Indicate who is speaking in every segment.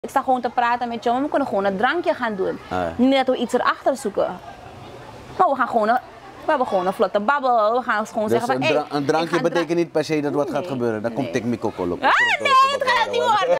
Speaker 1: Ik sta gewoon te praten met jou, maar we kunnen gewoon een drankje gaan doen. Niet dat we iets erachter zoeken. Maar we hebben gewoon een vlotte babbel. We gaan gewoon
Speaker 2: dus
Speaker 1: zeggen van,
Speaker 2: een drankje betekent niet per se dat wat gaat gebeuren. Dan komt Tikmi Kokol op.
Speaker 1: Ah, nee, het gaat niet worden.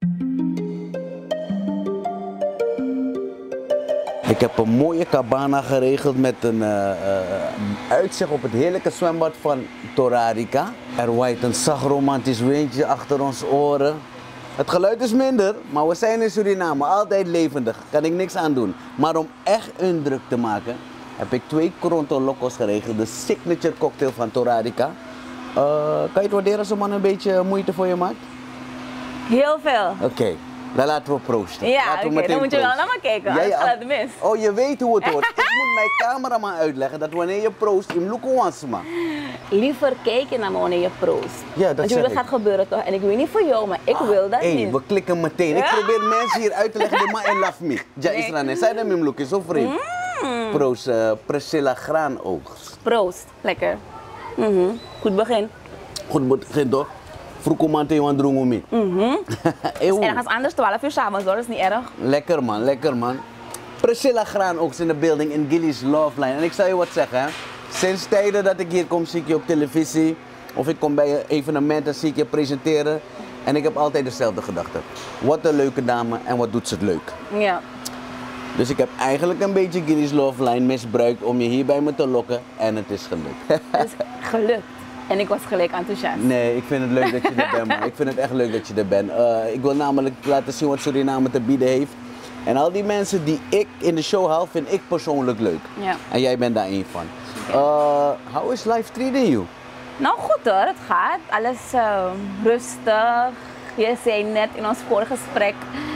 Speaker 2: Ik heb een mooie cabana geregeld met een uitzicht op het heerlijke zwembad van Torarica. Er waait een zacht romantisch windje achter ons oren. Het geluid is minder, maar we zijn in Suriname, altijd levendig. Kan ik niks aan doen. Maar om echt indruk te maken, heb ik 2 Coronto Locos geregeld. De signature cocktail van Torarica. Kan je het waarderen als een man een beetje moeite voor je maakt?
Speaker 1: Heel veel.
Speaker 2: Oké. Dan laten we proosten.
Speaker 1: Ja, oké, dan moet je wel naar me kijken, anders gaat het mis.
Speaker 2: Oh, je weet hoe het hoort. Ik moet mijn cameraman uitleggen dat wanneer je proost, in Lukuwansma.
Speaker 1: Liever kijken naar me wanneer je proost.
Speaker 2: Ja, dat
Speaker 1: dat gaat gebeuren toch? En ik weet niet voor jou, maar ik wil dat niet.
Speaker 2: We klikken meteen. Ik probeer mensen hier uit te leggen, de ma en laf me. Ja, Israël, zij de mimloek is zo vreemd. Proost, Priscilla Graanoogst.
Speaker 1: Proost, lekker. Goed begin.
Speaker 2: Goed begin toch? Vroekomante Johan Drongomie.
Speaker 1: Is ergens anders, 12 uur 's avonds hoor, dat is niet erg.
Speaker 2: Lekker man, lekker man. Priscilla Graanoogst in de building in Gilly's Love Line. En ik zal je wat zeggen, hè. Sinds tijden dat ik hier kom, zie ik je op televisie. Of ik kom bij evenementen, zie ik je presenteren. En ik heb altijd dezelfde gedachte. Wat een leuke dame en wat doet ze het leuk.
Speaker 1: Ja.
Speaker 2: Dus ik heb eigenlijk een beetje Gilly's Love Line misbruikt om je hier bij me te lokken. En het is gelukt.
Speaker 1: Het is gelukt. En ik was gelijk enthousiast.
Speaker 2: Nee, ik vind het leuk dat je er bent, man. Ik vind het echt leuk dat je er bent. Ik wil namelijk laten zien wat Suriname te bieden heeft. En al die mensen die ik in de show haal, vind ik persoonlijk leuk.
Speaker 1: Ja.
Speaker 2: En jij bent daar één van. How is life treating you?
Speaker 1: Nou goed hoor, het gaat. Alles rustig. Je zei net in ons vorige gesprek,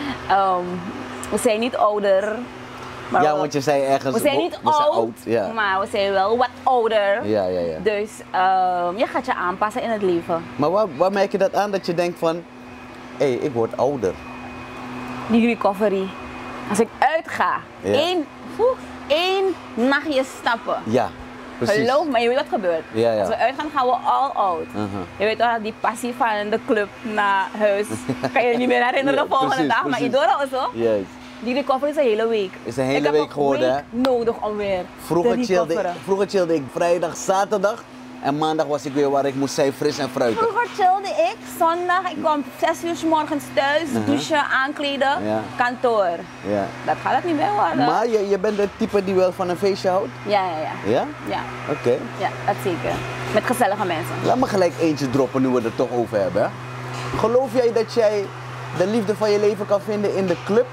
Speaker 1: we zijn niet ouder. Maar
Speaker 2: ja, want je zei ergens,
Speaker 1: we zijn niet oud,
Speaker 2: ja.
Speaker 1: maar we zijn wel wat ouder.
Speaker 2: Ja.
Speaker 1: Dus je gaat je aanpassen in het leven.
Speaker 2: Maar waar merk je dat aan, dat je denkt van, hé, ik word ouder?
Speaker 1: Die recovery. Als ik uitga, één nachtje stappen.
Speaker 2: Ja, precies.
Speaker 1: Geloof me, je weet wat gebeurt.
Speaker 2: Ja.
Speaker 1: Als we uitgaan, gaan we all out. Je weet toch, die passie van de club naar huis, kan je niet meer herinneren de volgende dag. Maar Idora of zo.
Speaker 2: Yes.
Speaker 1: Die recovery is een hele week.
Speaker 2: Is een hele week geworden, hè?
Speaker 1: Nodig om weer
Speaker 2: Vroeger chillde ik vrijdag, zaterdag en maandag was ik weer waar ik moest zijn, fris en fruitig.
Speaker 1: Vroeger chillde ik zondag, ik kwam 6 uur 's morgens thuis, douchen, aankleden, kantoor.
Speaker 2: Ja.
Speaker 1: Dat gaat het niet meer worden.
Speaker 2: Maar je bent het type die wel van een feestje houdt?
Speaker 1: Ja?
Speaker 2: Ja?
Speaker 1: Ja.
Speaker 2: Oké.
Speaker 1: Ja, dat zeker. Met gezellige mensen.
Speaker 2: Laat me gelijk eentje droppen nu we het er toch over hebben. Hè? Geloof jij dat jij de liefde van je leven kan vinden in de club?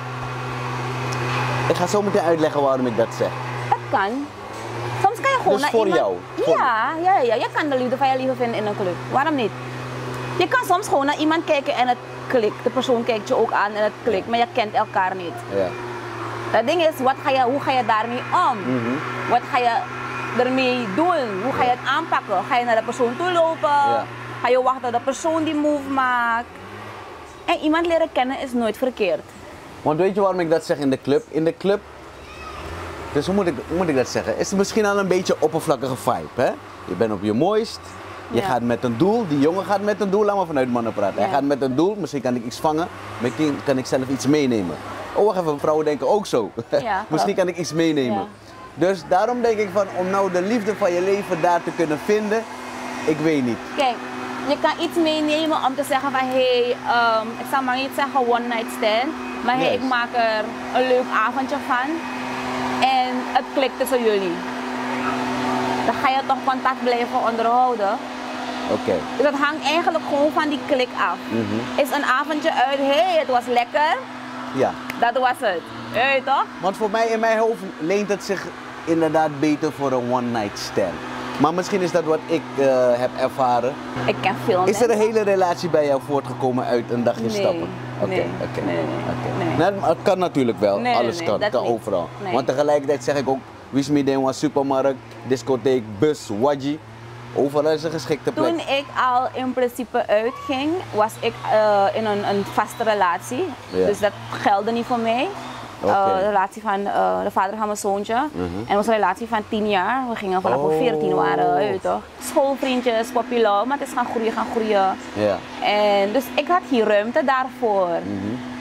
Speaker 2: Ik ga zo meteen uitleggen waarom ik dat zeg.
Speaker 1: Dat kan. Soms kan je gewoon
Speaker 2: dus
Speaker 1: naar
Speaker 2: voor
Speaker 1: iemand...
Speaker 2: jou?
Speaker 1: Ja. Je kan de liefde van je leven vinden in een club. Waarom niet? Je kan soms gewoon naar iemand kijken en het klikt. De persoon kijkt je ook aan en het klikt, maar je kent elkaar niet.
Speaker 2: Ja.
Speaker 1: Het ding is, hoe ga je daarmee om? Wat ga je ermee doen? Hoe ga je het aanpakken? Ga je naar de persoon toe lopen? Ga je wachten tot de persoon die move maakt? En iemand leren kennen is nooit verkeerd.
Speaker 2: Want weet je waarom ik dat zeg in de club? In de club, dus hoe moet ik dat zeggen? Is het misschien al een beetje oppervlakkige vibe, hè? Je bent op je mooist, je gaat met een doel, die jongen gaat met een doel, laat maar vanuit mannen praten. Hij gaat met een doel, misschien kan ik iets vangen, misschien kan ik zelf iets meenemen. Oh wacht even, vrouwen denken ook zo. Misschien kan ik iets meenemen.
Speaker 1: Ja.
Speaker 2: Dus daarom denk ik van, om nou de liefde van je leven daar te kunnen vinden, ik weet niet.
Speaker 1: Kijk, je kan iets meenemen om te zeggen van ik zal maar niet zeggen one night stand, maar ik maak er een leuk avondje van en het klikt tussen jullie. Dan ga je toch contact blijven onderhouden.
Speaker 2: Oké.
Speaker 1: Dus dat hangt eigenlijk gewoon van die klik af. Is een avondje uit, het was lekker,
Speaker 2: Ja.
Speaker 1: dat was het. Toch?
Speaker 2: Want voor mij, in mijn hoofd, leent het zich inderdaad beter voor een one night stand. Maar misschien is dat wat ik heb ervaren.
Speaker 1: Ik ken veel
Speaker 2: Is er een
Speaker 1: mensen.
Speaker 2: hele relatie bij jou voortgekomen uit een dagje stappen?
Speaker 1: Nee.
Speaker 2: Nou, het kan natuurlijk wel,
Speaker 1: Nee,
Speaker 2: alles
Speaker 1: nee,
Speaker 2: kan,
Speaker 1: dat
Speaker 2: kan
Speaker 1: niet.
Speaker 2: overal.
Speaker 1: Nee.
Speaker 2: Want tegelijkertijd zeg ik ook, Wismideen was supermarkt, discotheek, bus, waji. Overal is een geschikte plek.
Speaker 1: Toen ik al in principe uitging, was ik in een vaste relatie.
Speaker 2: Ja.
Speaker 1: Dus dat geldde niet voor mij. De relatie van de vader van mijn zoontje. En het was een relatie van 10 jaar. We gingen vanaf we 14 waren, weet je toch. Schoolvriendjes, populair, maar het is gaan groeien.
Speaker 2: Ja.
Speaker 1: En dus ik had hier ruimte daarvoor.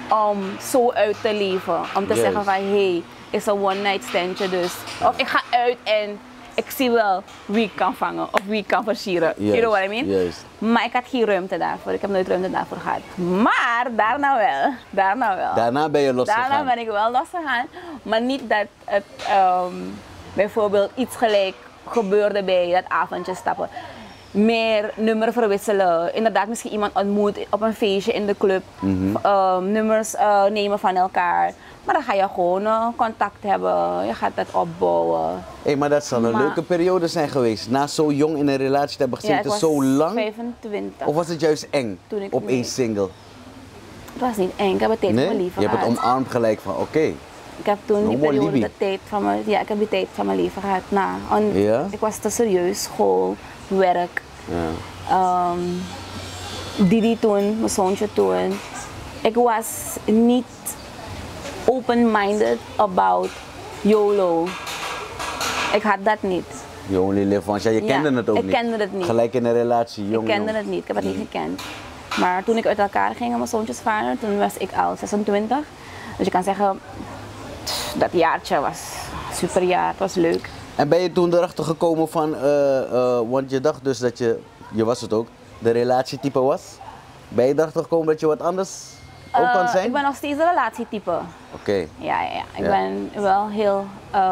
Speaker 1: om zo uit te leven. Om te zeggen van, hey, is een one night standje dus. Of ik ga uit en ik zie wel wie ik kan vangen of wie ik kan versieren. You know what I mean?
Speaker 2: Juist.
Speaker 1: Maar ik had geen ruimte daarvoor. Ik heb nooit ruimte daarvoor gehad. Maar daarna wel.
Speaker 2: Daarna ben je losgegaan.
Speaker 1: Daarna ben ik wel losgegaan. Maar niet dat het bijvoorbeeld iets gelijk gebeurde bij dat avondje stappen. Meer nummer verwisselen. Inderdaad, misschien iemand ontmoet op een feestje in de club. Nummers nemen van elkaar. Maar dan ga je gewoon contact hebben. Je gaat dat opbouwen.
Speaker 2: Hey, maar dat zal een leuke periode zijn geweest. Na zo jong in een relatie te hebben gezeten, zo lang.
Speaker 1: 25.
Speaker 2: Of was het juist eng op één single?
Speaker 1: Het was niet eng. Ik heb het tijd van mijn leven
Speaker 2: je
Speaker 1: gehad.
Speaker 2: hebt het omarmd gelijk van oké.
Speaker 1: Ik heb toen die periode de tijd van mijn, ik heb die tijd van mijn leven gehad. Ik was te serieus, school, werk.
Speaker 2: Ja.
Speaker 1: Didi toen, mijn zoontje toen. Ik was niet open-minded about YOLO. Ik had dat niet.
Speaker 2: You only live once. Ja, je kende het ook niet.
Speaker 1: Ik kende het niet.
Speaker 2: Gelijk in een relatie, jong.
Speaker 1: Ik kende het niet, ik heb het niet gekend. Maar toen ik uit elkaar ging met mijn zoontjesvader, toen was ik al 26. Dus je kan zeggen, dat jaartje was een superjaar, het was leuk.
Speaker 2: En ben je toen erachter gekomen van, want je dacht dus dat je was het ook, de relatietype was? Ben je erachter gekomen dat je wat anders ook kan zijn?
Speaker 1: Ik ben nog steeds een relatietype.
Speaker 2: Oké.
Speaker 1: Ja. Ik ben wel heel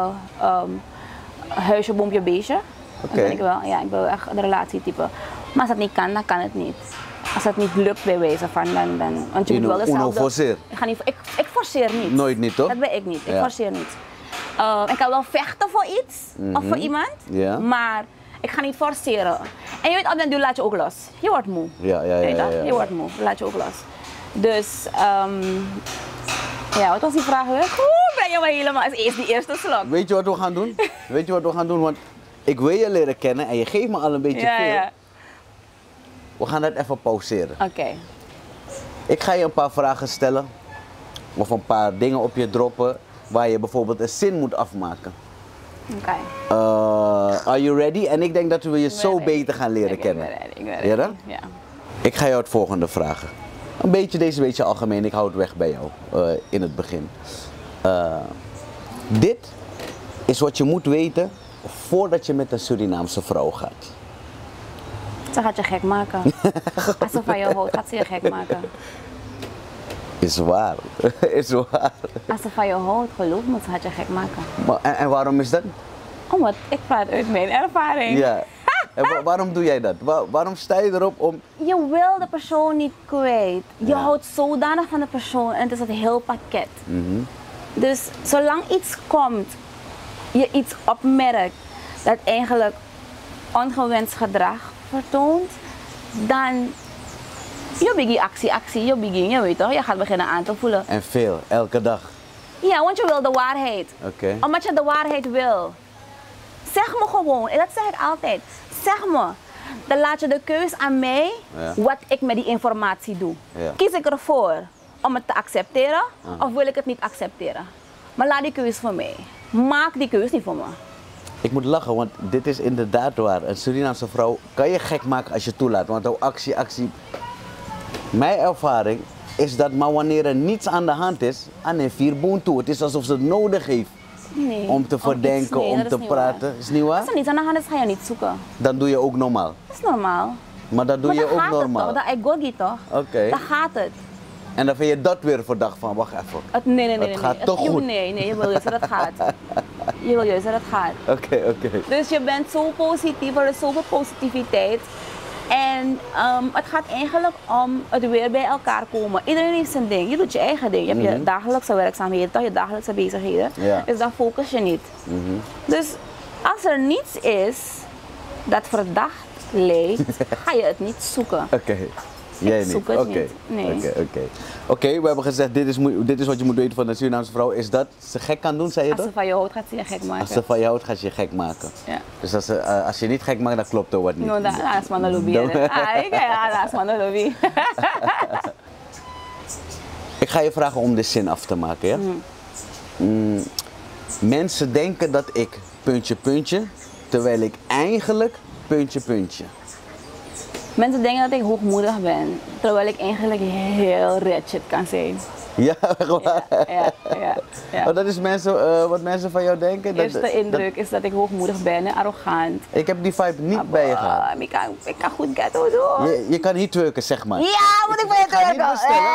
Speaker 1: huisje, boompje, beestje.
Speaker 2: Oké.
Speaker 1: Ik ben wel echt een relatietype. Maar als dat niet kan, dan kan het niet. Als dat niet lukt bij wijze van, dan want je moet wel dezelfde... Ik forceer niet.
Speaker 2: Nooit niet, toch?
Speaker 1: Dat ben ik niet. Ik forceer niet. Ik kan wel vechten voor iets of voor iemand, maar ik ga niet forceren. En je weet, op den duur laat je ook los. Je wordt moe.
Speaker 2: Ja.
Speaker 1: Je wordt moe, laat je ook los. Dus, wat was die vraag weer? Ben je maar helemaal als eerst die eerste slok.
Speaker 2: Weet je wat we gaan doen? Weet je wat we gaan doen? Want ik wil je leren kennen en je geeft me al een beetje veel.
Speaker 1: Ja.
Speaker 2: We gaan dat even pauzeren.
Speaker 1: Oké.
Speaker 2: Ik ga je een paar vragen stellen. Of een paar dingen op je droppen waar je bijvoorbeeld een zin moet afmaken.
Speaker 1: Oké.
Speaker 2: Are you ready? En ik denk dat we je zo beter gaan leren kennen.
Speaker 1: Ik ben ready.
Speaker 2: Ja? Ik ga jou het volgende vragen. Deze beetje algemeen, ik hou het weg bij jou in het begin. Dit is wat je moet weten voordat je met een Surinaamse vrouw gaat.
Speaker 1: Ze gaat je gek maken. Als ze van je houdt, gaat ze je gek maken.
Speaker 2: Is waar. Is waar.
Speaker 1: Als ze van je houdt, geloof me, ze gaat je gek maken.
Speaker 2: Maar, en waarom is dat?
Speaker 1: Omdat ik praat uit mijn ervaring.
Speaker 2: Ja. En waarom doe jij dat? Waarom sta je erop om...
Speaker 1: Je wil de persoon niet kwijt. Je houdt zodanig van de persoon en het is het heel pakket. Dus zolang iets komt, je iets opmerkt dat eigenlijk ongewenst gedrag vertoont, dan je begint actie, je weet toch, je gaat beginnen aan te voelen.
Speaker 2: En veel, elke dag.
Speaker 1: Ja, want je wil de waarheid.
Speaker 2: Oké.
Speaker 1: Omdat je de waarheid wil. Zeg me gewoon, en dat zeg ik altijd. Zeg me, dan laat je de keus aan mij wat ik met die informatie doe.
Speaker 2: Ja.
Speaker 1: Kies ik ervoor om het te accepteren of wil ik het niet accepteren? Maar laat die keus voor mij. Maak die keus niet voor me.
Speaker 2: Ik moet lachen, want dit is inderdaad waar. Een Surinaamse vrouw kan je gek maken als je toelaat. Want ook actie. Mijn ervaring is dat maar wanneer er niets aan de hand is, aan een vierboon toe. Het is alsof ze het nodig heeft.
Speaker 1: Nee.
Speaker 2: Om te verdenken, om te praten. Is niet waar?
Speaker 1: Als er niets aan de hand is, ga je niet zoeken.
Speaker 2: Dan doe je ook normaal.
Speaker 1: Dat is normaal.
Speaker 2: Maar dat doe je ook normaal.
Speaker 1: Dat ik gogi toch?
Speaker 2: Oké.
Speaker 1: Dan gaat het.
Speaker 2: En dan vind je dat weer verdacht van, wacht even.
Speaker 1: Nee.
Speaker 2: Het gaat toch goed?
Speaker 1: Nee, je wil juist dat het gaat. Je wil juist dat het gaat.
Speaker 2: Oké.
Speaker 1: Dus je bent zo positief, er is zoveel positiviteit. En het gaat eigenlijk om het weer bij elkaar komen. Iedereen heeft zijn ding. Je doet je eigen ding. Je hebt je dagelijkse werkzaamheden, toch? Je dagelijkse bezigheden.
Speaker 2: Ja.
Speaker 1: Dus dan focus je niet. Dus als er niets is dat verdacht lijkt, ga je het niet zoeken.
Speaker 2: Oké. Jij niet?
Speaker 1: Zoek het niet. Nee.
Speaker 2: Oké, we hebben gezegd, dit is wat je moet weten van een Surinaamse vrouw. Is dat ze gek kan doen, zei je dat?
Speaker 1: Als ze van je houdt, gaat ze je gek maken.
Speaker 2: Als ze van je houdt, gaat ze je gek maken.
Speaker 1: Ja.
Speaker 2: Dus als je niet gek maakt, dan klopt er wat niet.
Speaker 1: No, dat is maar een lobby. Dat is maar een lobby.
Speaker 2: Ik ga je vragen om de zin af te maken, ja? Mensen denken dat ik puntje, terwijl ik eigenlijk puntje.
Speaker 1: Mensen denken dat ik hoogmoedig ben, terwijl ik eigenlijk heel ratchet kan zijn.
Speaker 2: Ja, gewoon.
Speaker 1: Ja.
Speaker 2: Oh, dat is wat mensen van jou denken?
Speaker 1: De eerste indruk is dat ik hoogmoedig ben en arrogant.
Speaker 2: Ik heb die vibe niet bij je gehad.
Speaker 1: Ik kan goed ghetto doen.
Speaker 2: Je kan niet twerken, zeg maar.
Speaker 1: Ja, moet ik bij je twerken?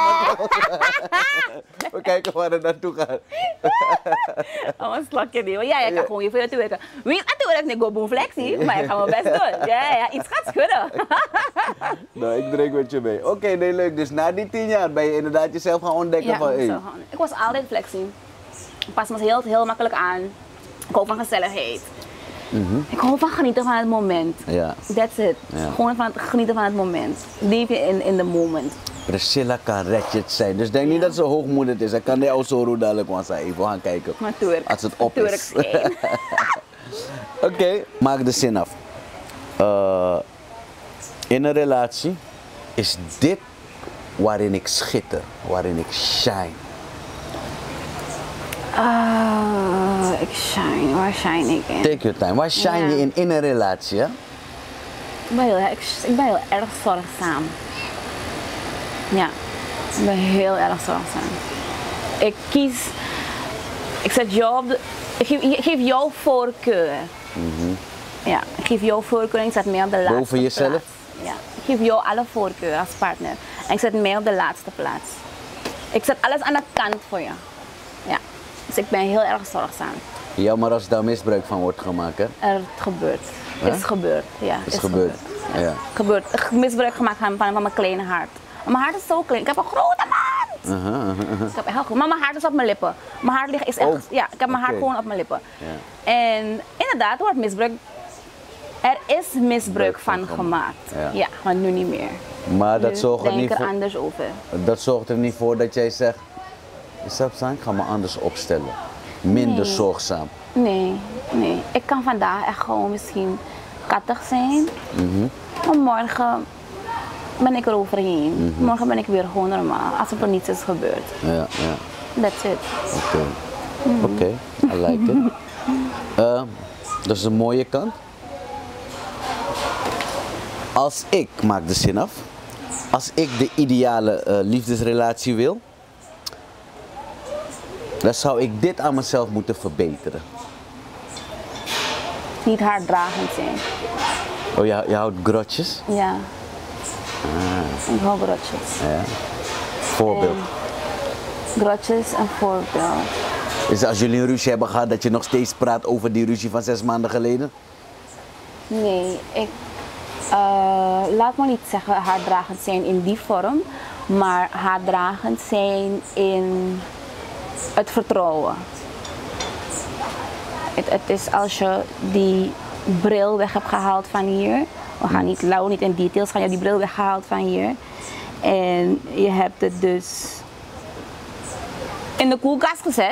Speaker 2: We kijken waar het naartoe gaat.
Speaker 1: Oh, een slokje niet. Ja, je kan gewoon je voor je twerken. Wie natuurlijk niet go boom flexie, maar ik ga mijn best doen. Ja, iets gaat schudden.
Speaker 2: Nou, ik drink met je mee. Oké, nee, leuk. Dus na die 10 jaar ben je inderdaad jezelf gaan ontdekken van... Hey.
Speaker 1: Ik was altijd flexie. Ik pas me heel makkelijk aan. Ik hou van gezelligheid. Ik hou van genieten van het moment.
Speaker 2: Ja.
Speaker 1: That's it.
Speaker 2: Ja.
Speaker 1: Gewoon van het genieten van het moment. Leef je in the moment.
Speaker 2: Priscilla kan ratchet zijn. Dus denk niet dat ze hoogmoedig is. Ik kan die ook zo dadelijk want even gaan kijken.
Speaker 1: Natuurlijk.
Speaker 2: Als het op is. Oké, maak de zin af. In een relatie is dit waarin ik schitter, waarin ik shine.
Speaker 1: Ik shine. Waar shine ik in?
Speaker 2: Take your time. Waar shine je in een relatie? Hè?
Speaker 1: Ik ben heel erg zorgzaam. Ja, ik ben heel erg zorgzaam. Ik zet jou op ik geef jou voorkeur. Ja, ik geef jou voorkeur en ik zet mij op de laatste
Speaker 2: Boven jezelf?
Speaker 1: plaats. Ja, ik geef jou alle voorkeur als partner en ik zet mij op de laatste plaats. Ik zet alles aan de kant voor je. Ja, dus ik ben heel erg zorgzaam.
Speaker 2: Jammer als daar misbruik van wordt gemaakt, hè?
Speaker 1: Het gebeurt. Het is gebeurd, ja.
Speaker 2: Het is gebeurd. Ja.
Speaker 1: Gebeurd. Misbruik gemaakt van mijn kleine hart. Mijn hart is zo klein. Ik heb een grote mond. Ik heb echt maar mijn hart is op mijn lippen. Mijn hart ligt is echt. Ja, ik heb mijn hart gewoon op mijn lippen. Ja. En inderdaad wordt misbruik. Er is misbruik van gemaakt. Ja, maar nu niet meer.
Speaker 2: Maar dat zorgt er niet
Speaker 1: voor. Anders over.
Speaker 2: Dat zorgt er niet voor dat jij zegt. Ik ga me anders opstellen. Minder zorgzaam.
Speaker 1: Nee. Ik kan vandaag echt gewoon misschien kattig zijn. Maar morgen ben ik er overheen. Morgen ben ik weer gewoon normaal. Alsof er niets is gebeurd.
Speaker 2: Ja.
Speaker 1: That's it.
Speaker 2: Oké, I like it. Dat is een mooie kant. Als ik, maak de zin af. Als ik de ideale liefdesrelatie wil. Dan zou ik dit aan mezelf moeten verbeteren.
Speaker 1: Niet haarddragend zijn.
Speaker 2: Oh, je houdt grotjes?
Speaker 1: Ja. Ik hou grotjes.
Speaker 2: Ja. Voorbeeld?
Speaker 1: Grotjes en voorbeeld.
Speaker 2: Is als jullie een ruzie hebben gehad dat je nog steeds praat over die ruzie van 6 maanden geleden?
Speaker 1: Nee, laat me niet zeggen haarddragend zijn in die vorm. Maar haarddragend zijn in het vertrouwen. Het is als je die bril weg hebt gehaald van hier. We gaan niet in details gaan. Je hebt die bril weggehaald van hier. En je hebt het dus in de koelkast gezet.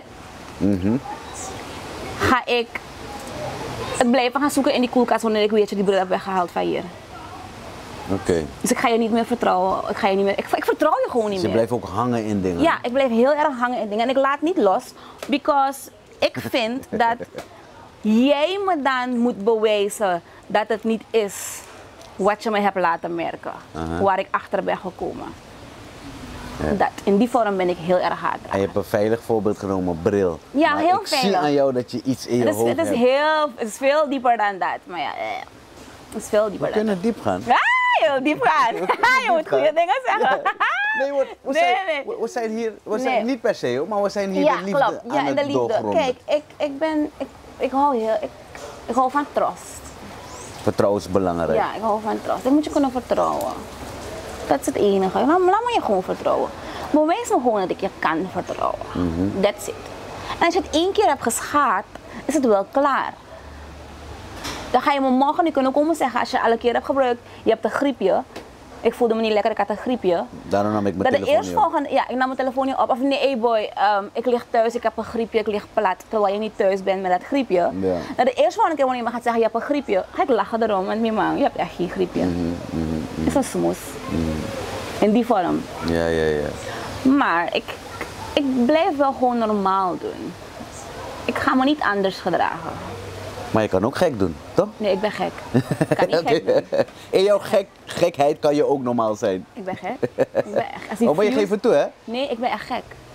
Speaker 1: Ga ik het blijven gaan zoeken in die koelkast wanneer ik weet dat je die bril hebt weggehaald van hier.
Speaker 2: Oké.
Speaker 1: Dus ik ga je niet meer vertrouwen. Ik vertrouw je gewoon niet meer.
Speaker 2: Dus je blijft ook hangen in dingen?
Speaker 1: Ja, ik blijf heel erg hangen in dingen. En ik laat niet los. Because ik vind dat jij me dan moet bewijzen dat het niet is wat je me hebt laten merken. Waar ik achter ben gekomen. Ja. In die vorm ben ik heel erg hard.
Speaker 2: En je hebt een veilig voorbeeld genomen, bril.
Speaker 1: Ja,
Speaker 2: maar
Speaker 1: heel
Speaker 2: ik
Speaker 1: veilig.
Speaker 2: zie aan jou dat je iets in je hoofd hebt.
Speaker 1: Het is veel dieper dan dat. Maar ja, het is veel dieper
Speaker 2: dan dat. We kunnen diep gaan.
Speaker 1: Ja, je wil diep gaan. Je moet goede dingen zeggen.
Speaker 2: Nee, we zijn hier, niet per se hoor, maar we zijn hier de liefde
Speaker 1: klopt. Ja,
Speaker 2: aan
Speaker 1: in de
Speaker 2: het
Speaker 1: liefde.
Speaker 2: doorgronden.
Speaker 1: Kijk, ik hou van trust.
Speaker 2: Vertrouwen is belangrijk.
Speaker 1: Ja, ik hou van trust. Ik moet je kunnen vertrouwen. Dat is het enige. Laat me je gewoon vertrouwen. Bewijs me gewoon dat ik je kan vertrouwen. That's it. En als je het 1 keer hebt geschaad, is het wel klaar. Dan ga je me morgen niet kunnen komen zeggen als je alle keer hebt gebruikt, je hebt een griepje. Ik voelde me niet lekker, ik had een griepje.
Speaker 2: Daarom nam ik mijn telefoon niet op.
Speaker 1: Ja, ik nam mijn telefoon niet op. Of nee, hey boy, ik lig thuis, ik heb een griepje, ik lig plat. Terwijl je niet thuis bent met dat griepje. Ja. Nou, de eerste volgende keer wanneer iemand gaat zeggen, je hebt een griepje, ga ik lachen erom. Want man, je hebt echt geen griepje. Het is een smoes. In die vorm.
Speaker 2: Ja.
Speaker 1: Maar ik blijf wel gewoon normaal doen. Ik ga me niet anders gedragen.
Speaker 2: Maar je kan ook gek doen, toch?
Speaker 1: Nee, ik ben gek. Ik kan niet gek doen.
Speaker 2: In jouw gekheid kan je ook normaal zijn.
Speaker 1: Ik ben gek. Ik ben echt.
Speaker 2: Maar je geeft het toe, hè?
Speaker 1: Nee, ik ben echt gek.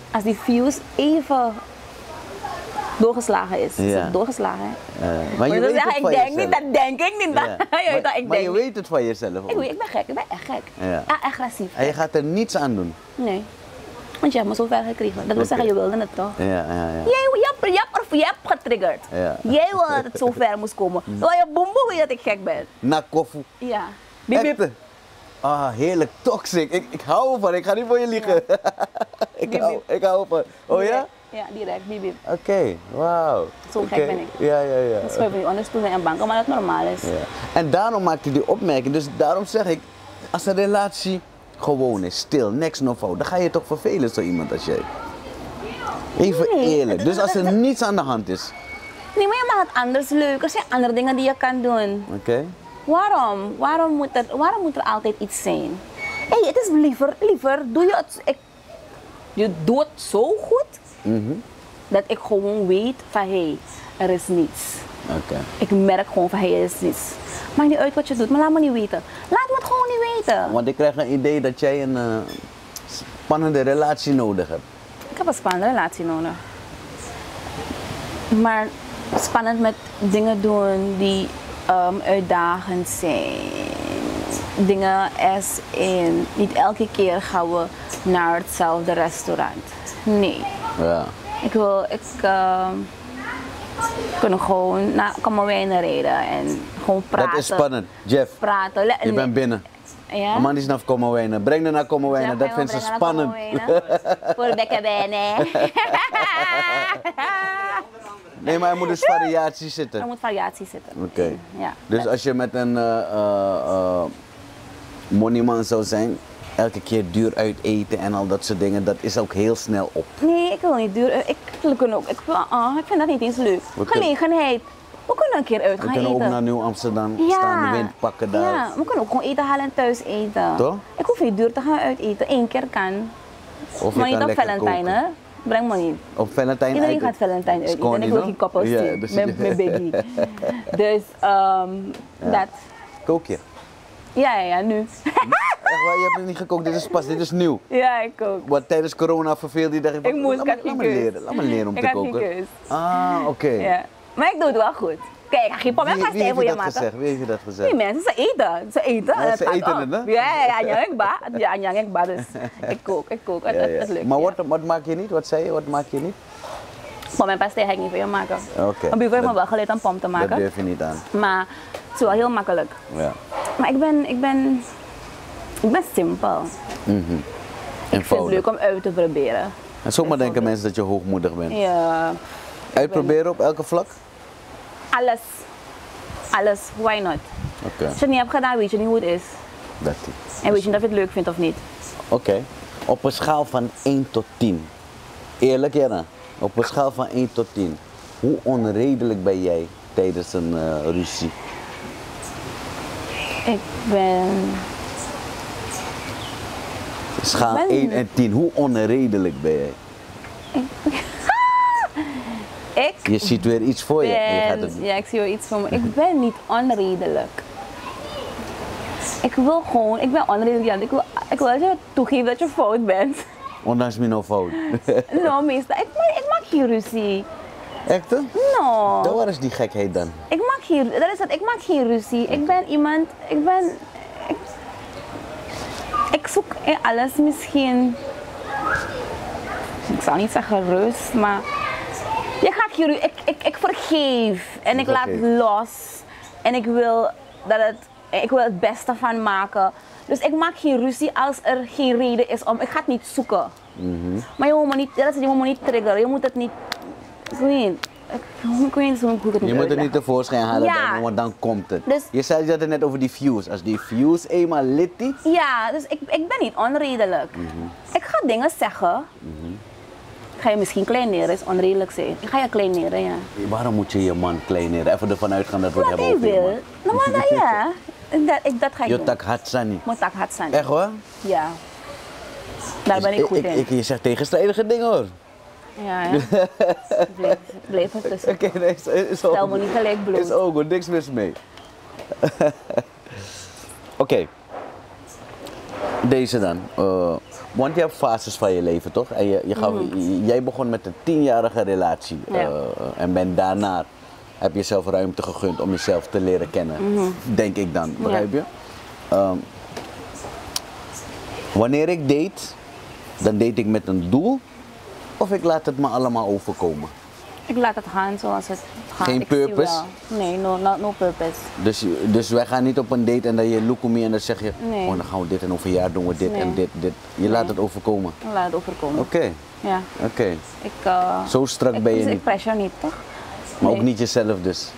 Speaker 1: als die fuse even doorgeslagen is. Is
Speaker 2: Ja.
Speaker 1: het doorgeslagen?
Speaker 2: Maar je
Speaker 1: Maar
Speaker 2: weet
Speaker 1: zeggen,
Speaker 2: het
Speaker 1: ik
Speaker 2: van
Speaker 1: denk
Speaker 2: jezelf.
Speaker 1: niet, dat denk ik niet.
Speaker 2: Ja.
Speaker 1: Je weet dat, ik
Speaker 2: Maar
Speaker 1: denk
Speaker 2: je
Speaker 1: niet.
Speaker 2: weet het van jezelf ook.
Speaker 1: Ik ben gek, ik ben echt gek.
Speaker 2: Ja.
Speaker 1: Agressief.
Speaker 2: En je gaat er niets aan doen.
Speaker 1: Nee. Want je hebt me zo ver gekregen. Dat wil zeggen, je wilde het toch?
Speaker 2: Ja.
Speaker 1: Je hebt getriggerd.
Speaker 2: Ja.
Speaker 1: Jij wilde dat het zo ver moest komen. Terwijl je boemboe weet dat ik gek ben.
Speaker 2: Na koffie.
Speaker 1: Ja. Biep, biep.
Speaker 2: Echte. Ah, heerlijk toxic. Ik hou ervan. Ik ga niet voor je liegen. ik hou ervan. Oh ja?
Speaker 1: Ja, direct. Biep, biep.
Speaker 2: Oké, wauw.
Speaker 1: Zo gek ben ik.
Speaker 2: Ja.
Speaker 1: Schuif je onder stoelen en banken, maar dat normaal is.
Speaker 2: Ja. En daarom maakt hij die opmerking. Dus daarom zeg ik, als een relatie gewoon is, stil, niks no fout, dan ga je toch vervelen zo iemand als jij. Even
Speaker 1: Nee.
Speaker 2: eerlijk. Dus als er niets aan de hand is.
Speaker 1: Nee, maar je mag het anders leuk. Er zijn andere dingen die je kan doen.
Speaker 2: Oké?
Speaker 1: Waarom? Waarom moet er altijd iets zijn? Hey, het is liever doe je het. Je doet het zo goed dat ik gewoon weet van hé, er is niets.
Speaker 2: Oké.
Speaker 1: Ik merk gewoon van hé, er is niets. Maakt niet uit wat je doet, maar laat me niet weten. Laat me het gewoon niet weten.
Speaker 2: Want ik krijg een idee dat jij een spannende relatie nodig hebt.
Speaker 1: Ik heb een spannende relatie nodig. Maar spannend met dingen doen die uitdagend zijn. Dingen als in, niet elke keer gaan we naar hetzelfde restaurant. Nee.
Speaker 2: Ja.
Speaker 1: Kunnen gewoon naar Kommerwijnen rijden en gewoon praten.
Speaker 2: Dat is spannend. Jeff,
Speaker 1: Praten.
Speaker 2: je bent binnen.
Speaker 1: Ja?
Speaker 2: Een man is naar Kommerwijnen. Breng haar naar Kommerwijnen. Dat vindt ze spannend.
Speaker 1: Voor bekken bijna.
Speaker 2: Nee, maar er moet dus variatie zitten.
Speaker 1: Er moet variatie zitten.
Speaker 2: Oké.
Speaker 1: Ja.
Speaker 2: Dus als je met een moneyman zou zijn, elke keer duur uit eten en al dat soort dingen, dat is ook heel snel op.
Speaker 1: Nee, ik wil niet duur. Ik vind dat niet eens leuk. Gelegenheid. We kunnen een keer uit gaan
Speaker 2: We kunnen
Speaker 1: eten.
Speaker 2: ook naar Nieuw-Amsterdam staan, wind pakken daar.
Speaker 1: Ja, we kunnen ook gewoon eten halen en thuis eten.
Speaker 2: Toch?
Speaker 1: Ik hoef niet duur te gaan uit eten. Eén keer kan.
Speaker 2: Of je
Speaker 1: Maar niet
Speaker 2: kan
Speaker 1: op
Speaker 2: lekker
Speaker 1: Valentijn,
Speaker 2: koken.
Speaker 1: hè? Breng me niet.
Speaker 2: Op Valentijn
Speaker 1: Iedereen
Speaker 2: uit.
Speaker 1: gaat Valentijn uit eten. En
Speaker 2: Connie,
Speaker 1: ik wil
Speaker 2: no?
Speaker 1: geen koppels
Speaker 2: Ja,
Speaker 1: zien.
Speaker 2: dus-
Speaker 1: Met Biggie. Dus, dat.
Speaker 2: Kook je?
Speaker 1: Ja, nu.
Speaker 2: Echt waar, je hebt het niet gekookt, dit is nieuw.
Speaker 1: Ja, ik ook.
Speaker 2: Wat tijdens corona verveelde je, dacht ik,
Speaker 1: Ik moest,
Speaker 2: laat
Speaker 1: ik had
Speaker 2: me
Speaker 1: geen keus.
Speaker 2: leren. Laat me leren om
Speaker 1: Ik
Speaker 2: te
Speaker 1: had geen
Speaker 2: koken.
Speaker 1: keus.
Speaker 2: Ah, oké.
Speaker 1: Ja. Maar ik doe het wel goed. Kijk, ik ga geen pommen
Speaker 2: Wie
Speaker 1: pastei
Speaker 2: heeft
Speaker 1: voor
Speaker 2: je
Speaker 1: je
Speaker 2: dat
Speaker 1: maken.
Speaker 2: gezegd? Wie heeft je dat gezegd?
Speaker 1: Die mensen, ze eten. Ze eten.
Speaker 2: Ja,
Speaker 1: en
Speaker 2: ze
Speaker 1: gaat
Speaker 2: eten
Speaker 1: op.
Speaker 2: het, hè?
Speaker 1: Ja, ik ba. Dus ik kook.
Speaker 2: Ja, ja.
Speaker 1: Het lukt.
Speaker 2: Maar
Speaker 1: ja.
Speaker 2: wat maak je niet? Wat zei je? Wat maak je niet?
Speaker 1: Pommen pastei ga ik niet voor je maken.
Speaker 2: Oké.
Speaker 1: Mijn buurvrouw heeft me
Speaker 2: Dat-
Speaker 1: wel geleerd om pom te
Speaker 2: Dat
Speaker 1: maken.
Speaker 2: durf je niet aan.
Speaker 1: Maar het is wel heel makkelijk.
Speaker 2: Ja.
Speaker 1: Maar ik ben simpel. Ik vind het
Speaker 2: Eenvoudig.
Speaker 1: leuk om uit te proberen.
Speaker 2: En zomaar denken mensen dat je hoogmoedig bent.
Speaker 1: Ja,
Speaker 2: Uitproberen op elke vlak?
Speaker 1: alles. Alles, why not?
Speaker 2: Oké.
Speaker 1: Als je het niet hebt gedaan, weet je niet hoe het is.
Speaker 2: Dat
Speaker 1: En weet je niet of je het leuk vindt of niet.
Speaker 2: Oké. Op een schaal van 1 tot 10. Eerlijk, Jana? Op een schaal van 1 tot 10. Hoe onredelijk ben jij tijdens een ruzie?
Speaker 1: Ik ben...
Speaker 2: Schaal
Speaker 1: Ik ben-
Speaker 2: 1 en 10. Hoe onredelijk ben jij? Je ziet weer iets voor je. En je gaat het...
Speaker 1: Ja, ik zie wel iets van me. Ik ben niet onredelijk. Ik ben onredelijk. Ik wil dat je toegeeft dat je fout bent.
Speaker 2: Ondanks mijn no fout.
Speaker 1: Nou, meestal. Ik maak geen ruzie.
Speaker 2: Echt hè?
Speaker 1: No.
Speaker 2: Dan waar is die gekheid dan?
Speaker 1: Ik maak geen ruzie. Ik ben iemand, ik zoek in alles misschien, ik zou niet zeggen rust, maar je gaat geen ruzie. Ik vergeef en ik laat los en ik wil het beste van maken. Dus ik maak geen ruzie als er geen reden is om, ik ga het niet zoeken. Maar je moet me niet triggeren, je moet het niet, ik weet niet hoe ik het moet
Speaker 2: Je moet het
Speaker 1: uitleggen.
Speaker 2: niet tevoorschijn halen,
Speaker 1: Ja.
Speaker 2: dan, want dan komt het.
Speaker 1: Dus-
Speaker 2: je zei het net over die views. Als die views eenmaal litty,
Speaker 1: Ja, dus ik ben niet onredelijk. Ik ga dingen zeggen. Ik ga je misschien kleineren, is onredelijk zijn. Ik ga je kleineren, ja.
Speaker 2: waarom moet je je man kleineren? Even ervan uitgaan dat we het
Speaker 1: Wat
Speaker 2: hebben
Speaker 1: hij
Speaker 2: over je man.
Speaker 1: wil. Nou, maar dat ja. Dat ga ik
Speaker 2: Je
Speaker 1: doen.
Speaker 2: tak hatsani.
Speaker 1: Mijn tak had zijn.
Speaker 2: Echt hoor?
Speaker 1: Ja. Daar ben ik goed in.
Speaker 2: Je zegt tegenstrijdige dingen hoor.
Speaker 1: Ja, ja. Blijf er tussen.
Speaker 2: Oké, nee, is ook
Speaker 1: Stel me
Speaker 2: goed.
Speaker 1: niet gelijk bloot.
Speaker 2: Is ook goed, niks mis mee. Oké. Deze dan. Want je hebt fases van je leven, toch? En jij begon met een 10-jarige relatie.
Speaker 1: Ja.
Speaker 2: En ben daarna heb je jezelf ruimte gegund om jezelf te leren kennen. Denk ik dan, begrijp je? Wanneer ik date, dan date ik met een doel. Of ik laat het me allemaal overkomen.
Speaker 1: Ik laat het gaan zoals het gaat.
Speaker 2: Geen
Speaker 1: Ik zie
Speaker 2: purpose?
Speaker 1: wel. Nee, no purpose.
Speaker 2: Dus wij gaan niet op een date en dan je look me en dan zeg je,
Speaker 1: Nee.
Speaker 2: oh dan gaan we dit en over een jaar doen we dit
Speaker 1: Nee.
Speaker 2: en dit. Je laat het overkomen.
Speaker 1: Ik laat het overkomen.
Speaker 2: Oké.
Speaker 1: Ja. Ik,
Speaker 2: Zo strak ben je
Speaker 1: ik
Speaker 2: niet.
Speaker 1: pressure niet, toch?
Speaker 2: Maar ook
Speaker 1: Nee.
Speaker 2: niet jezelf dus.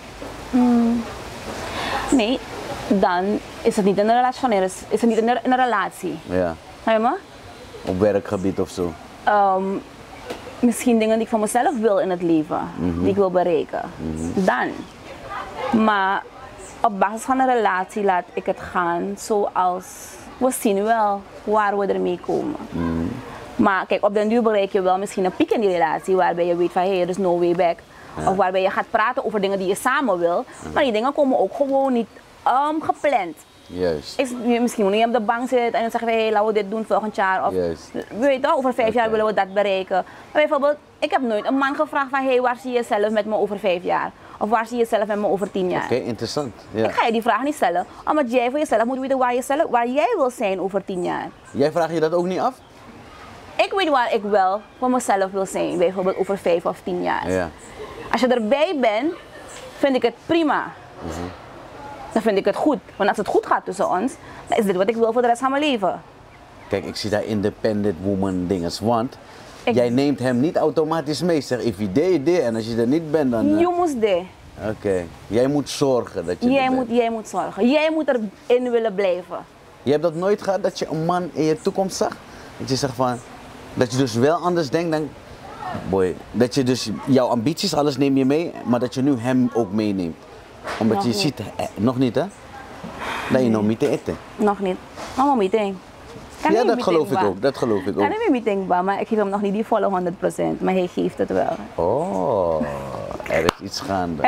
Speaker 1: Nee, dan is het niet in een relatie. Wanneer is het niet in een relatie?
Speaker 2: Ja.
Speaker 1: Snap je me?
Speaker 2: Op werkgebied of zo.
Speaker 1: Misschien dingen die ik van mezelf wil in het leven, die ik wil bereiken. Dan. Maar op basis van een relatie laat ik het gaan zoals we zien wel waar we ermee komen. Maar kijk, op den duur bereik je wel misschien een piek in die relatie waarbij je weet van hey, er is no way back.
Speaker 2: Ja.
Speaker 1: Of waarbij je gaat praten over dingen die je samen wil. Maar die dingen komen ook gewoon niet gepland.
Speaker 2: Juist.
Speaker 1: Misschien wanneer je op de bank zit en dan zeggen we, hey, laten we dit doen volgend jaar. Of
Speaker 2: Juist.
Speaker 1: weet je, over 5 jaar
Speaker 2: Oké.
Speaker 1: willen we dat bereiken. Maar bijvoorbeeld, ik heb nooit een man gevraagd van, hey, waar zie je jezelf met me over 5 jaar? Of waar zie je jezelf met me over 10 jaar?
Speaker 2: Oké, interessant. Ja.
Speaker 1: Ik ga je die vraag niet stellen, omdat jij voor jezelf moet weten waar jij wil zijn over 10 jaar.
Speaker 2: Jij vraagt je dat ook niet af?
Speaker 1: Ik weet waar ik wel voor mezelf wil zijn, bijvoorbeeld over 5 of 10 jaar.
Speaker 2: Ja.
Speaker 1: Als je erbij bent, vind ik het prima. Dan vind ik het goed. Want als het goed gaat tussen ons, dan is dit wat ik wil voor de rest van mijn leven.
Speaker 2: Kijk, ik zie daar independent woman dinges. Want
Speaker 1: Ik-
Speaker 2: jij neemt hem niet automatisch mee. Zeg, if you day, en als je er niet bent, dan...
Speaker 1: Je moest dit.
Speaker 2: Oké. Jij moet zorgen dat je er bent.
Speaker 1: Jij moet zorgen. Jij moet erin willen blijven.
Speaker 2: Je hebt dat nooit gehad dat je een man in je toekomst zag? Dat je zegt van... Dat je dus wel anders denkt dan... Boy, dat je dus jouw ambities, alles neem je mee, maar dat je nu hem ook meeneemt. Omdat
Speaker 1: Nog
Speaker 2: je
Speaker 1: niet.
Speaker 2: ziet... nog niet hè? Dat je nog niet te eten.
Speaker 1: Nog niet. Nog meeting.
Speaker 2: Ja, dat geloof ik ook. Dat geloof ik
Speaker 1: Kan
Speaker 2: ook.
Speaker 1: niet meer denkbaar, maar ik geef hem nog niet die volle 100%. Maar hij geeft het wel.
Speaker 2: Oh, er is iets gaande.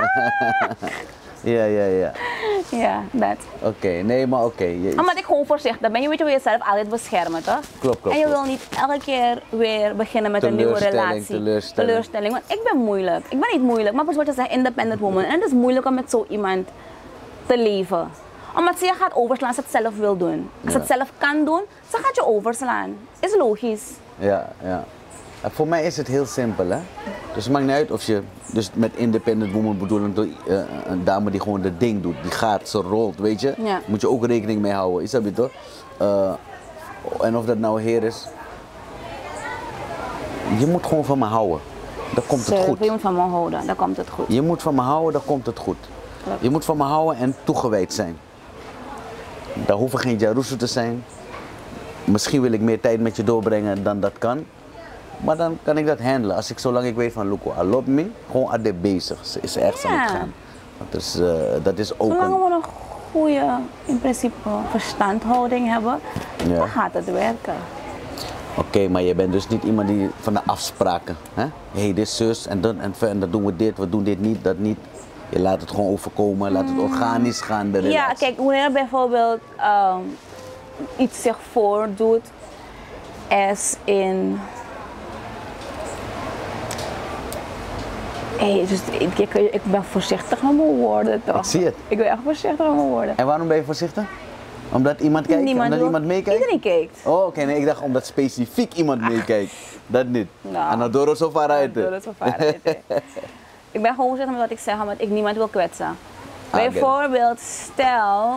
Speaker 2: Ja.
Speaker 1: Ja, dat.
Speaker 2: Oké, nee, maar oké.
Speaker 1: Omdat ik gewoon voorzichtig ben. Je weet je wil jezelf altijd beschermen, toch?
Speaker 2: Klopt.
Speaker 1: En je wil niet elke keer weer beginnen met een nieuwe relatie. Teleurstelling. Want ik ben moeilijk. Ik ben niet moeilijk, maar wat je zegt, independent woman. En het is moeilijk om met zo iemand te leven. Omdat ze je gaat overslaan als ze het zelf wil doen. Als ze het zelf kan doen, ze gaat je overslaan. Is logisch.
Speaker 2: Ja. En voor mij is het heel simpel, hè. Dus het maakt niet uit of je... Dus met independent woman bedoel ik een dame die gewoon het ding doet. Die gaat, ze rolt, weet je.
Speaker 1: Ja.
Speaker 2: Moet je ook rekening mee houden. Is dat je toch? En of dat nou een heer is... Je moet gewoon van me houden. Dan komt het goed.
Speaker 1: Je moet van me houden, dan komt het goed.
Speaker 2: Je moet van me houden, dan komt het goed.
Speaker 1: Klopt.
Speaker 2: Je moet van me houden en toegewijd zijn. Daar hoeven geen jaroezen te zijn. Misschien wil ik meer tijd met je doorbrengen dan dat kan. Maar dan kan ik dat handelen. Als ik zolang ik weet van Loeko, I love me, gewoon aan dit bezig. Ze is ergens aan het
Speaker 1: Ja.
Speaker 2: gaan. Dat is ook
Speaker 1: Zolang
Speaker 2: een...
Speaker 1: we een goede, in principe, verstandhouding hebben,
Speaker 2: Ja.
Speaker 1: dan gaat het werken.
Speaker 2: Oké, maar je bent dus niet iemand die van de afspraken. Hè? Hey, dit is zus en dan doen we dit, we doen dit niet, dat niet. Je laat het gewoon overkomen, laat het organisch gaan, de relatie.
Speaker 1: Ja, kijk, wanneer bijvoorbeeld iets zich voordoet, als in... Hey, dus ik ben voorzichtig met mijn woorden, toch?
Speaker 2: Ik zie het.
Speaker 1: Ik ben echt voorzichtig met mijn woorden.
Speaker 2: En waarom ben je voorzichtig? Omdat iemand kijkt? Omdat
Speaker 1: wil-
Speaker 2: iemand meekijkt?
Speaker 1: Iedereen kijkt.
Speaker 2: Oh, oké, nee, ik dacht omdat specifiek iemand meekijkt. Dat niet.
Speaker 1: Nou,
Speaker 2: Anadoro zo far uit.
Speaker 1: Door het vervaren. Ik ben gewoon voorzichtig met wat ik zeg, omdat ik niemand wil kwetsen.
Speaker 2: get it.
Speaker 1: Bijvoorbeeld, stel...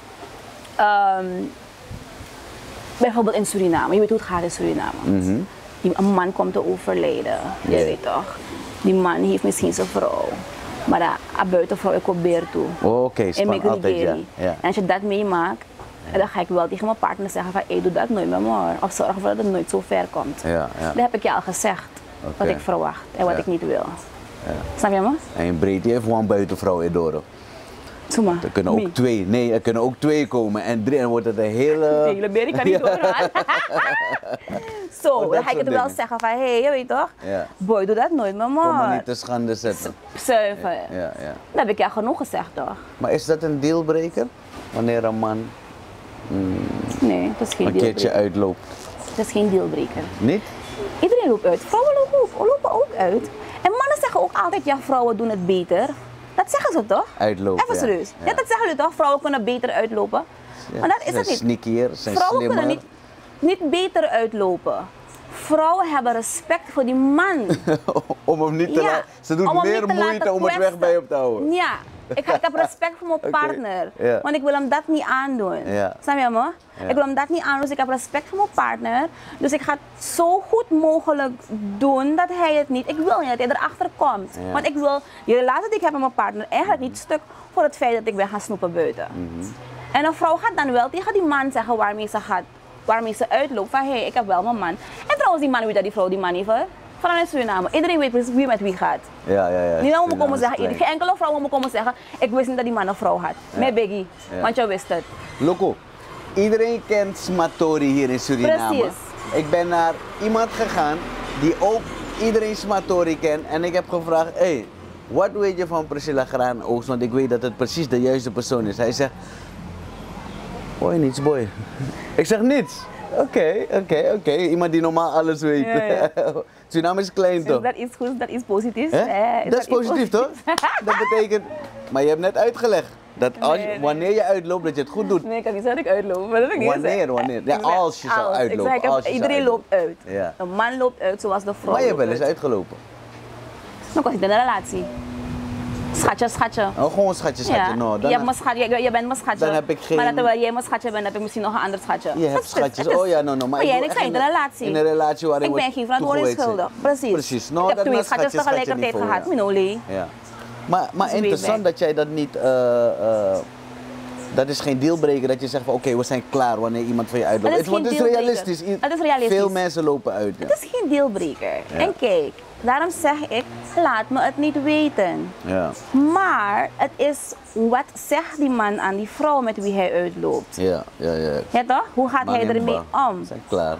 Speaker 1: bijvoorbeeld in Suriname. Je weet hoe het gaat in Suriname. Een man komt te overlijden. Je
Speaker 2: Ja.
Speaker 1: weet toch. Die man heeft misschien zijn vrouw. Maar de buitenvrouw ik probeer toe.
Speaker 2: Oh, oké,
Speaker 1: In
Speaker 2: spannend altijd, ja.
Speaker 1: Megrigeri.
Speaker 2: Ja.
Speaker 1: En als je dat meemaakt, dan ga ik wel tegen mijn partner zeggen van hey, doe dat nooit meer hoor. Of zorg ervoor dat het nooit zo ver komt.
Speaker 2: Ja.
Speaker 1: Dat heb ik je al gezegd. Wat
Speaker 2: Oké.
Speaker 1: ik verwacht en wat
Speaker 2: Ja.
Speaker 1: ik niet wil. Snap je me?
Speaker 2: En Breedie heeft gewoon buitenvrouw in Doro.
Speaker 1: Doe maar.
Speaker 2: Er kunnen ook twee, nee, er kunnen ook twee komen en drie en dan wordt het een hele...
Speaker 1: De hele berry kan niet doorgaan. Zo,
Speaker 2: Oh, dat
Speaker 1: dan ga ik
Speaker 2: soort
Speaker 1: het wel
Speaker 2: dingen.
Speaker 1: zeggen van hé, je weet toch?
Speaker 2: Ja.
Speaker 1: Boy, doe dat nooit meer
Speaker 2: Kom me
Speaker 1: man.
Speaker 2: niet te schande zetten.
Speaker 1: Zuiver.
Speaker 2: Ja.
Speaker 1: Dat heb ik jou genoeg gezegd toch?
Speaker 2: Maar is dat een dealbreaker? Wanneer een man
Speaker 1: Nee, dat is geen
Speaker 2: een keertje
Speaker 1: dealbreaker.
Speaker 2: uitloopt?
Speaker 1: Het is geen dealbreaker.
Speaker 2: Niet?
Speaker 1: Iedereen loopt uit. Vrouwen lopen ook uit. En mannen zeggen ook altijd, ja, vrouwen doen het beter. Dat zeggen ze toch?
Speaker 2: Uitlopen.
Speaker 1: Even serieus. Ja, dat zeggen jullie toch? Vrouwen kunnen beter uitlopen.
Speaker 2: Ja,
Speaker 1: Maar dat is het niet.
Speaker 2: Sneakier, zijn
Speaker 1: Vrouwen
Speaker 2: slimmer.
Speaker 1: kunnen niet beter uitlopen. Vrouwen hebben respect voor die man.
Speaker 2: Om hem niet te laten. Ze doet meer moeite om het weg bij hem te houden.
Speaker 1: Ja, ik heb respect voor mijn partner.
Speaker 2: Ja.
Speaker 1: Want ik wil hem dat niet aandoen.
Speaker 2: Ja.
Speaker 1: Snap je me?
Speaker 2: Ja.
Speaker 1: Ik wil hem dat niet aandoen, dus ik heb respect voor mijn partner. Dus ik ga het zo goed mogelijk doen dat hij het niet. Ik wil niet dat hij erachter komt.
Speaker 2: Ja.
Speaker 1: Want ik wil die relatie die ik heb met mijn partner eigenlijk niet stuk voor het feit dat ik ben gaan snoepen buiten. En een vrouw gaat dan wel tegen die man zeggen waarmee ze uitloopt van hé, ik heb wel mijn man. En trouwens die man weet dat die vrouw die man heeft. Vanuit Suriname. Iedereen weet precies wie met wie gaat.
Speaker 2: Ja.
Speaker 1: Niet dat we me komen zeggen, geen enkele vrouw moet me komen zeggen, ik wist niet dat die man een vrouw had. Met Biggie, want je wist het.
Speaker 2: Loco, iedereen kent Smatori hier in Suriname.
Speaker 1: Precies.
Speaker 2: Ik ben naar iemand gegaan die ook iedereen Smatori kent. En ik heb gevraagd, hey, wat weet je van Priscilla Graan-Oogst? Want ik weet dat het precies de juiste persoon is. Hij zegt, boy, niets boy. Ik zeg niets. Oké. Iemand die normaal alles weet.
Speaker 1: Ja.
Speaker 2: Suriname is klein toch?
Speaker 1: Dat is goed, dat is positief.
Speaker 2: Dat is positief toch? Dat betekent, maar je hebt net uitgelegd dat wanneer je uitloopt dat je het goed doet.
Speaker 1: Nee, ik kan niet zeggen dat ik uitloop. Maar dat heb ik niet gezegd.
Speaker 2: Wanneer? Ja, als je zou uitlopen.
Speaker 1: Iedereen loopt uit.
Speaker 2: Ja.
Speaker 1: De man loopt uit zoals de vrouw.
Speaker 2: Maar je hebt wel
Speaker 1: loopt
Speaker 2: eens
Speaker 1: uit.
Speaker 2: uitgelopen.
Speaker 1: Maar ik was niet in een relatie. Schatje.
Speaker 2: Oh, gewoon schatje.
Speaker 1: Ja.
Speaker 2: No, dan
Speaker 1: je bent mijn schatje.
Speaker 2: dan heb ik geen-
Speaker 1: Maar terwijl jij mijn schatje bent, heb ik misschien nog een ander schatje.
Speaker 2: je hebt schatjes. Oh ja, no.
Speaker 1: Maar jij en ik zijn in een relatie.
Speaker 2: In een relatie waarin
Speaker 1: Ik ben geen verantwoording schuldig. Precies.
Speaker 2: No,
Speaker 1: Ik heb
Speaker 2: dat
Speaker 1: twee
Speaker 2: was
Speaker 1: schatjes tegelijkertijd
Speaker 2: niveau,
Speaker 1: gehad.
Speaker 2: ja.
Speaker 1: Minoli.
Speaker 2: Ja. Maar
Speaker 1: Dus
Speaker 2: interessant
Speaker 1: weet
Speaker 2: dat jij dat niet. Dat is geen dealbreaker dat je zegt van oké, we zijn klaar wanneer iemand van je uitloopt.
Speaker 1: Het is
Speaker 2: Want het is
Speaker 1: geen
Speaker 2: realistisch.
Speaker 1: dealbreaker. Het is realistisch.
Speaker 2: Veel mensen lopen uit. Ja.
Speaker 1: Het is geen dealbreaker.
Speaker 2: Ja.
Speaker 1: En kijk, daarom zeg ik, laat me het niet weten.
Speaker 2: Ja.
Speaker 1: Maar het is, wat zegt die man aan die vrouw met wie hij uitloopt?
Speaker 2: Ja.
Speaker 1: Ja toch? Hoe gaat
Speaker 2: Man
Speaker 1: hij
Speaker 2: en
Speaker 1: ermee
Speaker 2: vrouw.
Speaker 1: om?
Speaker 2: Zijn klaar.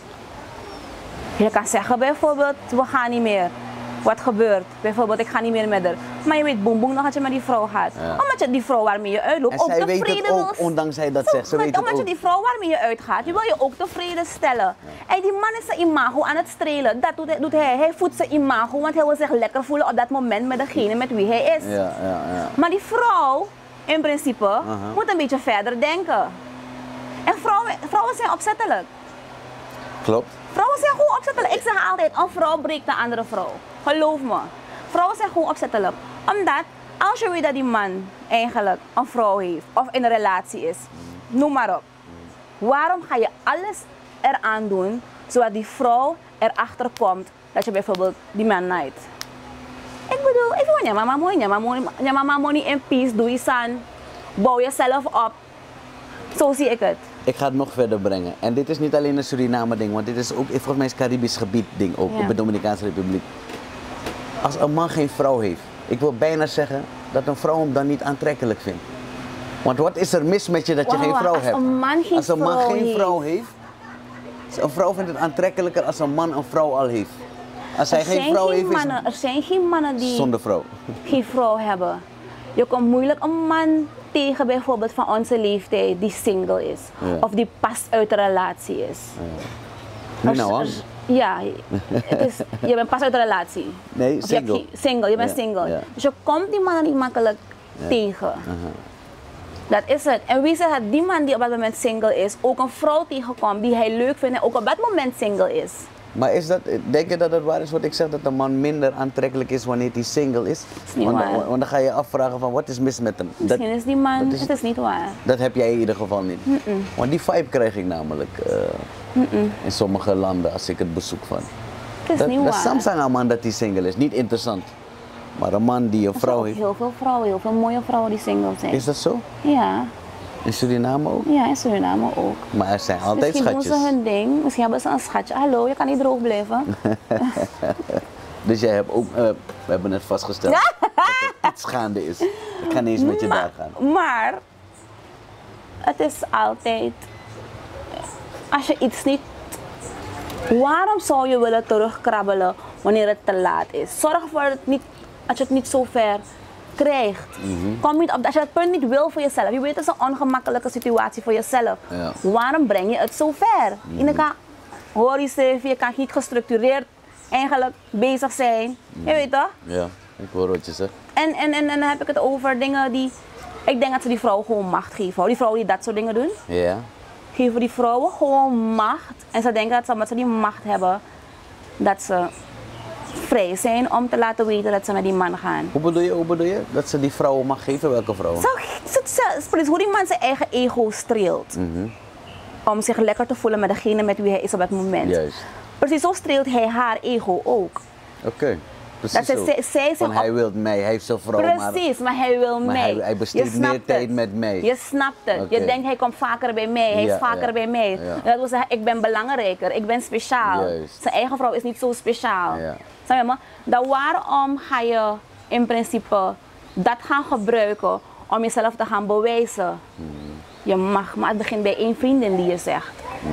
Speaker 1: Je kan zeggen bijvoorbeeld, we gaan niet meer. Wat gebeurt? Bijvoorbeeld, ik ga niet meer met haar. Maar je weet boem nog dat je met die vrouw gaat.
Speaker 2: Ja.
Speaker 1: Omdat je die vrouw waarmee je uitloopt
Speaker 2: En
Speaker 1: ook
Speaker 2: zij weet
Speaker 1: tevreden
Speaker 2: het
Speaker 1: wil.
Speaker 2: ook, ondanks hij dat zegt. Ze weet het
Speaker 1: Omdat je
Speaker 2: ook.
Speaker 1: die vrouw waarmee je uitgaat, je wil je ook tevreden stellen. En die man is zijn imago aan het strelen. Dat doet hij. Hij voedt zijn imago, want hij wil zich lekker voelen op dat moment met degene met wie hij is.
Speaker 2: Ja.
Speaker 1: Maar die vrouw, in principe, moet een beetje verder denken. En vrouwen zijn opzettelijk.
Speaker 2: Klopt.
Speaker 1: Vrouwen zijn gewoon opzettelijk. Ik zeg altijd, een vrouw breekt de andere vrouw. Geloof me. Vrouwen zijn gewoon opzettelijk. Omdat, als je weet dat die man eigenlijk een vrouw heeft, of in een relatie is, noem maar op. Waarom ga je alles eraan doen, zodat die vrouw erachter komt dat je bijvoorbeeld die man naait? Ik bedoel, ik wil je mama money in peace, doe je aan, bouw jezelf op. Zo zie ik het.
Speaker 2: Ik ga het nog verder brengen. En dit is niet alleen een Suriname ding, want dit is ook volgens mij een Caribisch gebied ding ook,
Speaker 1: Ja.
Speaker 2: op de Dominicaanse Republiek. Als een man geen vrouw heeft, ik wil bijna zeggen dat een vrouw hem dan niet aantrekkelijk vindt. Want wat is er mis met je dat je geen vrouw
Speaker 1: als
Speaker 2: hebt?
Speaker 1: een man geen
Speaker 2: Als een man
Speaker 1: vrouw
Speaker 2: geen
Speaker 1: heeft.
Speaker 2: vrouw heeft, een vrouw vindt het aantrekkelijker als een man een vrouw al heeft. Als hij geen vrouw heeft,
Speaker 1: Er zijn geen mannen
Speaker 2: is
Speaker 1: die
Speaker 2: zonder vrouw.
Speaker 1: geen vrouw hebben. Je komt moeilijk een man tegen bijvoorbeeld van onze leeftijd die single is.
Speaker 2: Ja.
Speaker 1: Of die pas uit een relatie is.
Speaker 2: Nu nou hè?
Speaker 1: Ja, je bent pas uit een relatie.
Speaker 2: Nee,
Speaker 1: Of je hebt
Speaker 2: single.
Speaker 1: single, je bent
Speaker 2: Ja,
Speaker 1: single.
Speaker 2: ja.
Speaker 1: Dus je komt die mannen niet makkelijk tegen. Dat is het. En wie zegt dat die man die op dat moment single is, ook een vrouw tegenkomt die hij leuk vindt en ook op dat moment single is?
Speaker 2: Maar denk je dat het waar is wat ik zeg, dat een man minder aantrekkelijk is wanneer hij single is?
Speaker 1: is niet
Speaker 2: want,
Speaker 1: waar.
Speaker 2: want dan ga je afvragen van wat is mis met hem?
Speaker 1: Misschien is die man,
Speaker 2: dat is-
Speaker 1: het is niet waar.
Speaker 2: Dat heb jij in ieder geval niet. Want die vibe krijg ik namelijk in sommige landen als ik het bezoek van.
Speaker 1: Het is niet
Speaker 2: Dat
Speaker 1: waar.
Speaker 2: soms zijn een man dat hij single is, niet interessant. Maar een man die een
Speaker 1: Er zijn
Speaker 2: vrouw
Speaker 1: ook
Speaker 2: heeft,
Speaker 1: heel veel vrouwen, heel veel mooie vrouwen die single zijn.
Speaker 2: is dat zo?
Speaker 1: Ja,
Speaker 2: In Suriname ook?
Speaker 1: ja, in Suriname ook.
Speaker 2: Maar er zijn altijd
Speaker 1: Misschien
Speaker 2: schatjes.
Speaker 1: doen ze hun ding, misschien hebben ze een schatje. Hallo, je kan niet droog blijven.
Speaker 2: Dus jij hebt ook, we hebben het vastgesteld, dat er iets gaande is. Ik ga niet eens met je daar gaan.
Speaker 1: Maar het is altijd, als je iets niet, waarom zou je willen terugkrabbelen wanneer het te laat is? Zorg ervoor dat je het niet zo ver krijgt. Kom niet op, als je dat punt niet wil voor jezelf, je weet het is een ongemakkelijke situatie voor jezelf.
Speaker 2: Ja.
Speaker 1: Waarom breng je het zo ver? hoor je zeven, je kan niet gestructureerd eigenlijk bezig zijn. Je weet toch?
Speaker 2: Ja, ik hoor wat je zegt.
Speaker 1: En dan heb ik het over dingen die, ik denk dat ze die vrouwen gewoon macht geven. Hoor. Die vrouwen die dat soort dingen doen,
Speaker 2: Ja.
Speaker 1: geven die vrouwen gewoon macht. En ze denken dat ze, omdat ze die macht hebben, dat ze vrij zijn om te laten weten dat ze met die man gaan.
Speaker 2: Hoe bedoel je? Dat ze die vrouwen mag geven? Welke vrouwen?
Speaker 1: Precies hoe die man zijn eigen ego streelt. Om zich lekker te voelen met degene met wie hij is op dat moment.
Speaker 2: Juist.
Speaker 1: Precies zo streelt hij haar ego ook.
Speaker 2: Oké.
Speaker 1: Dat zij
Speaker 2: Want hij wil mij, hij heeft zijn vrouw.
Speaker 1: Precies, maar hij wil mij.
Speaker 2: Hij besteedt meer tijd met mij.
Speaker 1: Je snapt het.
Speaker 2: Okay.
Speaker 1: Je denkt hij komt vaker bij mij, hij is vaker bij mij.
Speaker 2: Ja.
Speaker 1: Dat wil zeggen, ik ben belangrijker, ik ben speciaal.
Speaker 2: Juist.
Speaker 1: Zijn eigen vrouw is niet zo speciaal.
Speaker 2: Ja.
Speaker 1: Snap je me? Dan waarom ga je in principe dat gaan gebruiken om jezelf te gaan bewijzen? Je mag, maar het begint bij één vriendin die je zegt.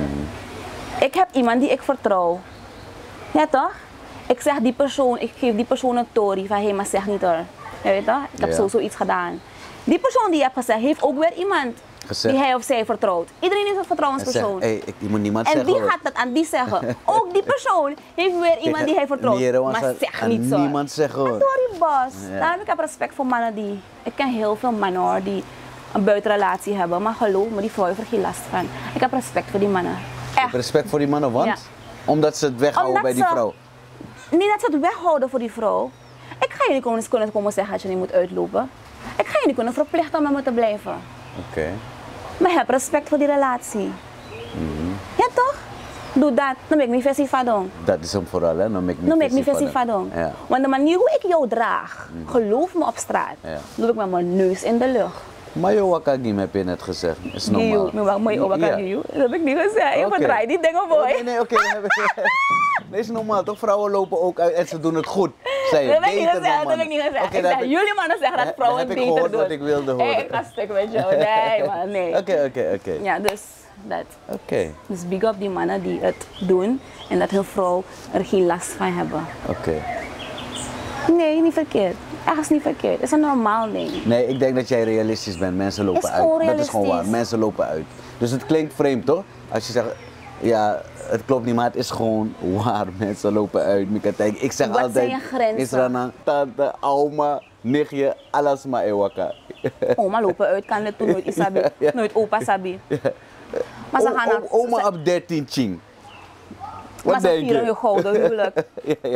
Speaker 1: Ik heb iemand die ik vertrouw. Ja toch? Ik zeg die persoon, ik geef die persoon een tory van hé, maar zeg niet hoor. Je weet toch? Ik heb zoiets gedaan. Die persoon die je hebt gezegd, heeft ook weer iemand die hij of zij vertrouwt. Iedereen is een vertrouwenspersoon.
Speaker 2: Ik moet niemand
Speaker 1: en
Speaker 2: zeggen.
Speaker 1: En wie gaat dat aan die zeggen? Ook die persoon heeft weer iemand die hij vertrouwt. Maar zeg niet zo.
Speaker 2: Niemand zeggen hoor.
Speaker 1: Sorry boss. Ja. Daarom heb ik respect voor mannen die, ik ken heel veel mannen hoor, die een buitenrelatie hebben. Maar geloof me, die vrouw heeft er geen last van. Ik heb respect voor die mannen. Echt.
Speaker 2: Respect voor die mannen, want? Ja. Omdat ze het weghouden bij die vrouw.
Speaker 1: Niet dat ze het weghouden voor die vrouw. Ik ga je niet kunnen zeggen dat je niet moet uitlopen. Ik ga je niet kunnen verplichten om met me te blijven.
Speaker 2: Oké.
Speaker 1: Maar heb respect voor die relatie. Ja toch? Doe dat. Dan ben ik niet versie van doen.
Speaker 2: Dat is hem vooral, hè? Dan ben ik niet
Speaker 1: versie van doen. Ja. Want de manier hoe ik jou draag, geloof me op straat, doe ik met mijn neus in de lucht.
Speaker 2: Maar je wakagim heb je net gezegd. Is normaal.
Speaker 1: Maar je wakagim, dat heb ik niet gezegd. Ik verdraai die dingen voor je.
Speaker 2: Nee, oké. Nee, is normaal toch? Vrouwen lopen ook uit en ze doen het goed.
Speaker 1: Dat heb ik niet gezegd, dat heb ik niet gezegd.
Speaker 2: Okay,
Speaker 1: ik zeg, jullie mannen zeggen dat vrouwen het beter doen.
Speaker 2: Dat heb ik gehoord wat ik wilde horen.
Speaker 1: Hey, ik ga stuk met jou. Nee man, nee.
Speaker 2: Oké.
Speaker 1: Ja, dus dat.
Speaker 2: Oké.
Speaker 1: Dus big up die mannen die het doen en dat hun vrouw er geen last van hebben.
Speaker 2: Oké.
Speaker 1: Nee, niet verkeerd. Echt niet verkeerd. Het is een normaal ding.
Speaker 2: Nee, ik denk dat jij realistisch bent. Mensen lopen uit. Dat is gewoon waar. Mensen lopen uit. Dus het klinkt vreemd toch? Als je zegt, ja, het klopt niet, maar het is gewoon waar. Mensen lopen uit. Ik zeg
Speaker 1: wat
Speaker 2: altijd,
Speaker 1: zijn je grenzen?
Speaker 2: Israna, tante, oma, nichtje, alles maar ewaka.
Speaker 1: Oma lopen uit, kan het toen nooit isabi, nooit opa sabi. Maar ze gaan
Speaker 2: oma op 13 ching.
Speaker 1: Wat denk je? Maar ze vieren je gouden huwelijk.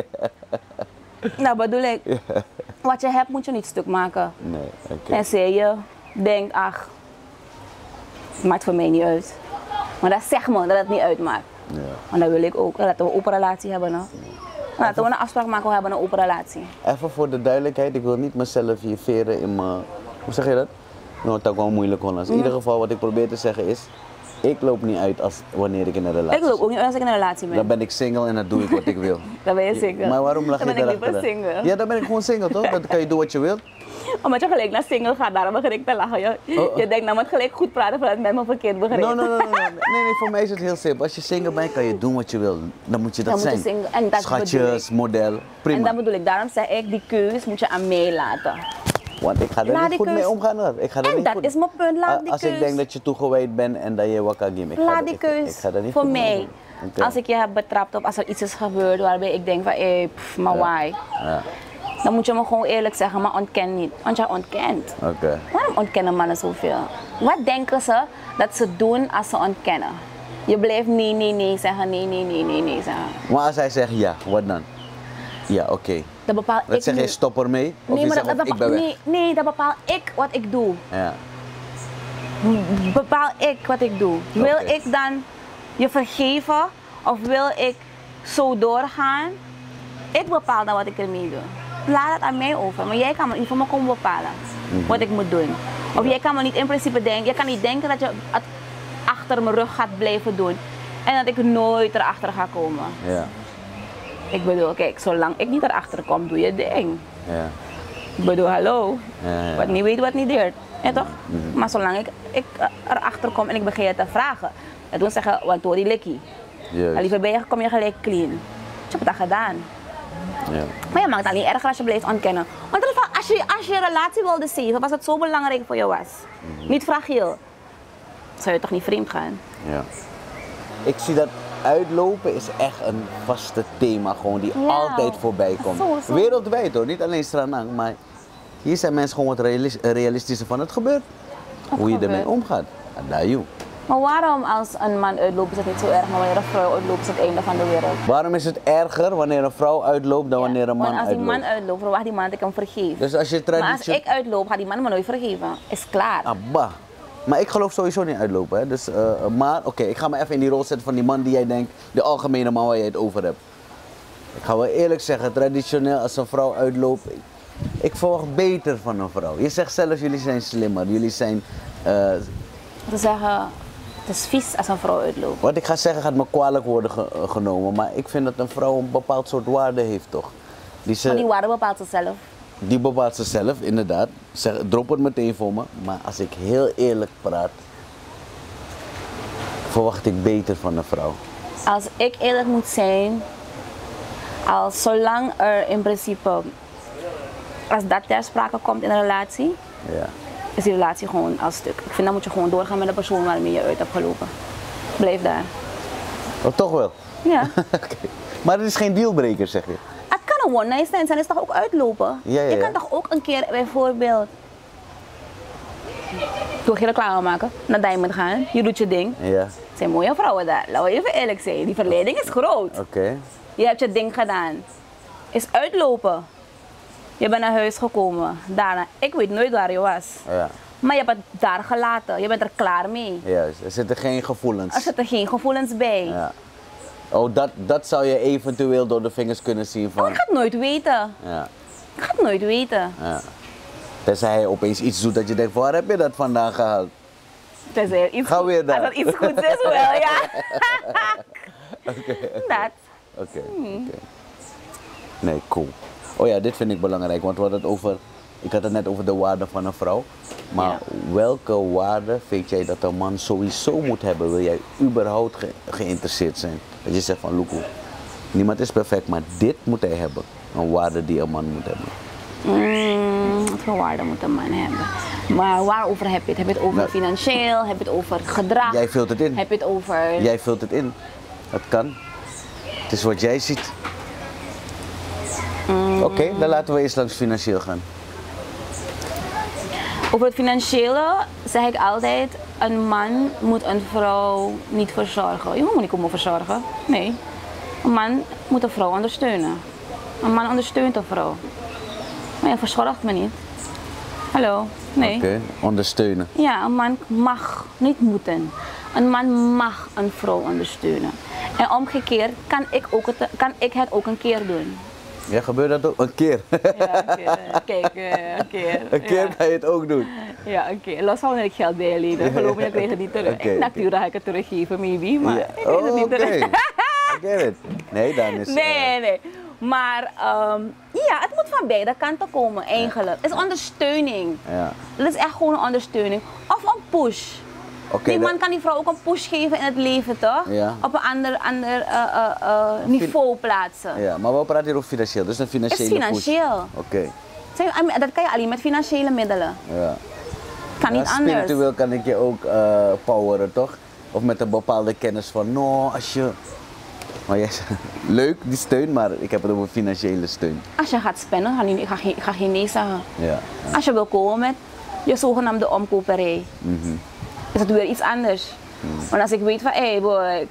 Speaker 1: Nou bedoel ik, wat je hebt moet je niet stuk maken.
Speaker 2: Nee, okay.
Speaker 1: Tenzij je denkt, ach, het maakt voor mij niet uit. Maar dat zegt me dat het niet uitmaakt.
Speaker 2: Ja.
Speaker 1: Want dat wil ik ook, dat we een open relatie hebben. No? Laten we een afspraak maken, we hebben een open relatie.
Speaker 2: Even voor de duidelijkheid, ik wil niet mezelf hier veren in mijn, hoe zeg je dat? Nou, dat is wel moeilijk hoor. In ieder geval wat ik probeer te zeggen is, ik loop niet uit wanneer ik in een relatie
Speaker 1: ben. Ik loop ook niet uit als ik in een relatie ben.
Speaker 2: Dan ben ik single en dan doe ik wat ik wil.
Speaker 1: Dan ben je single.
Speaker 2: Maar waarom lach je
Speaker 1: daarachter? Dan ben ik liever single.
Speaker 2: Ja, dan ben ik gewoon single toch? Dan kan je doen wat je wilt.
Speaker 1: Omdat je gelijk naar single gaat, daarom begin ik te lachen. Je denkt, nou moet gelijk goed praten voordat men me verkeerd begrijpt.
Speaker 2: Nee, voor mij is het heel simpel. Als je single bent, kan je doen wat je wil. Dan moet je dat zijn.
Speaker 1: En dat
Speaker 2: schatjes, model, prima.
Speaker 1: En dat bedoel ik. Daarom zeg ik, die keus moet je aan mij laten.
Speaker 2: Want ik ga er niet goed mee omgaan.
Speaker 1: En dat is mijn punt, laat die
Speaker 2: keus. Als ik denk dat je toegewijd bent en dat je wakagim,
Speaker 1: laat die keus voor mij. Okay. Als ik je heb betrapt of als er iets is gebeurd waarbij ik denk van, maar why? Ja. Dan moet je me gewoon eerlijk zeggen, maar ontken niet. Want jij ontkent.
Speaker 2: Okay.
Speaker 1: Waarom ontkennen mannen zoveel? Wat denken ze dat ze doen als ze ontkennen? Je blijft nee zeggen, nee zeggen.
Speaker 2: Maar als hij zegt ja, wat dan? Ja, oké.
Speaker 1: Dat bepaal
Speaker 2: ik. Zeg je stop ermee?
Speaker 1: Nee, maar ik ben weg? Nee, dat bepaal ik wat ik doe.
Speaker 2: Ja.
Speaker 1: Bepaal ik wat ik doe. Wil ik dan je vergeven of wil ik zo doorgaan? Ik bepaal dan wat ik ermee doe. Laat het aan mij over, maar jij kan me niet voor me komen bepalen wat ik moet doen. Of jij kan me niet in principe denken, jij kan niet denken dat je het achter mijn rug gaat blijven doen en dat ik nooit erachter ga komen.
Speaker 2: Ja.
Speaker 1: Ik bedoel, kijk, zolang ik niet erachter kom, doe je ding.
Speaker 2: Ja.
Speaker 1: Ik bedoel, hallo, wat niet weet, wat niet deert. Ja, toch? Maar zolang ik erachter kom en ik begin je te vragen, dan doen ze zeggen, want hoor die likkie. Liever kom je gelijk clean. Ik heb dat gedaan.
Speaker 2: Ja.
Speaker 1: Maar je maakt dat niet erger als je blijft ontkennen. Want in ieder geval, als je relatie wilde zeven, was het zo belangrijk voor je was. Niet fragiel. Zou je toch niet vreemd gaan?
Speaker 2: Ja. Ik zie dat uitlopen is echt een vaste thema gewoon die
Speaker 1: Ja.
Speaker 2: altijd voorbij komt.
Speaker 1: Zo.
Speaker 2: Wereldwijd hoor, niet alleen Stranang, maar hier zijn mensen gewoon wat realistischer van het gebeurt. Hoe je ermee omgaat. Adayu.
Speaker 1: Maar waarom als een man uitloopt is het niet zo erg, maar wanneer een vrouw uitloopt is het einde van de wereld?
Speaker 2: Waarom is het erger wanneer een vrouw uitloopt dan wanneer een man
Speaker 1: Want als die
Speaker 2: uitloopt?
Speaker 1: man uitloopt, verwacht die man dat ik hem vergeef.
Speaker 2: Dus als je
Speaker 1: Maar als
Speaker 2: traditie...
Speaker 1: ik uitloop, gaat die man me nooit vergeven. Is klaar.
Speaker 2: Abba. Maar ik geloof sowieso niet uitlopen. Hè. Dus, maar oké, ik ga me even in die rol zetten van die man die jij denkt, de algemene man waar jij het over hebt. Ik ga wel eerlijk zeggen, traditioneel als een vrouw uitloopt, ik verwacht beter van een vrouw. Je zegt zelf, jullie zijn slimmer, jullie zijn...
Speaker 1: Te zeggen, het is vies als een vrouw uitloopt.
Speaker 2: Wat ik ga zeggen gaat me kwalijk worden genomen, maar ik vind dat een vrouw een bepaald soort waarde heeft toch.
Speaker 1: Maar die waarde bepaalt zichzelf.
Speaker 2: Die bepaalt ze zelf, inderdaad. Drop het meteen voor me. Maar als ik heel eerlijk praat, verwacht ik beter van een vrouw.
Speaker 1: Als ik eerlijk moet zijn, zolang er in principe, als dat ter sprake komt in een relatie,
Speaker 2: Ja.
Speaker 1: is die relatie gewoon al stuk. Ik vind dan moet je gewoon doorgaan met de persoon waarmee je uit hebt gelopen. Blijf daar.
Speaker 2: Oh, toch wel?
Speaker 1: Ja.
Speaker 2: Oké. Maar het is geen dealbreaker, zeg je?
Speaker 1: Het kan een one night stand zijn, is toch ook uitlopen?
Speaker 2: Ja, ja,
Speaker 1: Je
Speaker 2: ja.
Speaker 1: kan toch ook een keer bijvoorbeeld, ik wil geen reclame maken, naar Diamond gaan, je doet je ding.
Speaker 2: Ja.
Speaker 1: Het zijn mooie vrouwen daar, laten we even eerlijk zijn. Die verleiding is groot.
Speaker 2: Oké.
Speaker 1: Je hebt je ding gedaan. Is uitlopen. Je bent naar huis gekomen. Daarna, ik weet nooit waar je was.
Speaker 2: Ja.
Speaker 1: Maar je hebt het daar gelaten. Je bent er klaar mee.
Speaker 2: Juist. Er zitten geen gevoelens.
Speaker 1: Er zitten geen gevoelens bij.
Speaker 2: Ja. Oh, dat zou je eventueel door de vingers kunnen zien van...
Speaker 1: Maar ik ga het nooit weten.
Speaker 2: Ja.
Speaker 1: Ik ga het nooit weten.
Speaker 2: Ja. Tenzij hij opeens iets doet dat je denkt, waar heb je dat vandaan gehaald?
Speaker 1: Tenzij er iets,
Speaker 2: Ga weer daar.
Speaker 1: als dat iets goeds is, wel ja. Dat.
Speaker 2: Oké. Nee, cool. Oh ja, dit vind ik belangrijk, want we hadden het over... Ik had het net over de waarde van een vrouw. Maar
Speaker 1: Ja.
Speaker 2: welke waarde vind jij dat een man sowieso moet hebben? Wil jij überhaupt geïnteresseerd zijn? Dat je zegt van, Loekoe, niemand is perfect, maar dit moet hij hebben. Een waarde die een man moet hebben.
Speaker 1: Wat voor waarde moet een man hebben? Maar waarover heb je het? Heb je het over
Speaker 2: Nou,
Speaker 1: financieel? Heb je het over gedrag?
Speaker 2: Jij vult het in.
Speaker 1: Heb je het over...
Speaker 2: Jij vult het in. Dat kan. Het is wat jij ziet. Oké, dan laten we eerst langs financieel gaan.
Speaker 1: Over het financiële zeg ik altijd, een man moet een vrouw niet verzorgen. Je moet niet komen verzorgen. Nee. Een man moet een vrouw ondersteunen. Een man ondersteunt een vrouw. Maar je verzorgt me niet. Hallo? Nee.
Speaker 2: Oké, ondersteunen.
Speaker 1: Ja, een man mag, niet moeten. Een man mag een vrouw ondersteunen. En omgekeerd kan ik het ook een keer doen.
Speaker 2: Ja, gebeurt dat ook? Een keer.
Speaker 1: Ja, een keer. Kijk, een keer.
Speaker 2: Een keer
Speaker 1: Ja.
Speaker 2: kan je het ook doen.
Speaker 1: Ja, oké. Los van dat ik geld bij je lenen. Geloof me, ik krijg het niet terug.
Speaker 2: Oké,
Speaker 1: Natuurlijk ga ik het teruggeven, maybe, maar
Speaker 2: Ja.
Speaker 1: ik krijg het niet
Speaker 2: Oké.
Speaker 1: terug.
Speaker 2: I get it. Nee, dan is
Speaker 1: Nee. Maar ja, het moet van beide kanten komen eigenlijk. Het is ondersteuning.
Speaker 2: Ja.
Speaker 1: Het is echt gewoon een ondersteuning. Of een push.
Speaker 2: Oké,
Speaker 1: Die man
Speaker 2: dat-
Speaker 1: kan die vrouw ook een push geven in het leven, toch?
Speaker 2: Ja.
Speaker 1: Op een ander niveau plaatsen.
Speaker 2: Ja, maar we praten hier over financieel, dus een financiële push.
Speaker 1: financieel.
Speaker 2: Oké,
Speaker 1: Dat kan je alleen met financiële middelen.
Speaker 2: ja.
Speaker 1: Kan niet
Speaker 2: Ja,
Speaker 1: anders.
Speaker 2: spiritueel kan ik je ook poweren, toch? Of met een bepaalde kennis van, no, als je... Maar jij zegt, leuk, die steun, maar ik heb het over financiële steun.
Speaker 1: Als je gaat spenden, ga geen nee zeggen.
Speaker 2: Ja.
Speaker 1: Als je wil komen met je zogenaamde omkoperij, is het weer iets anders. Want als ik weet van, hé boy,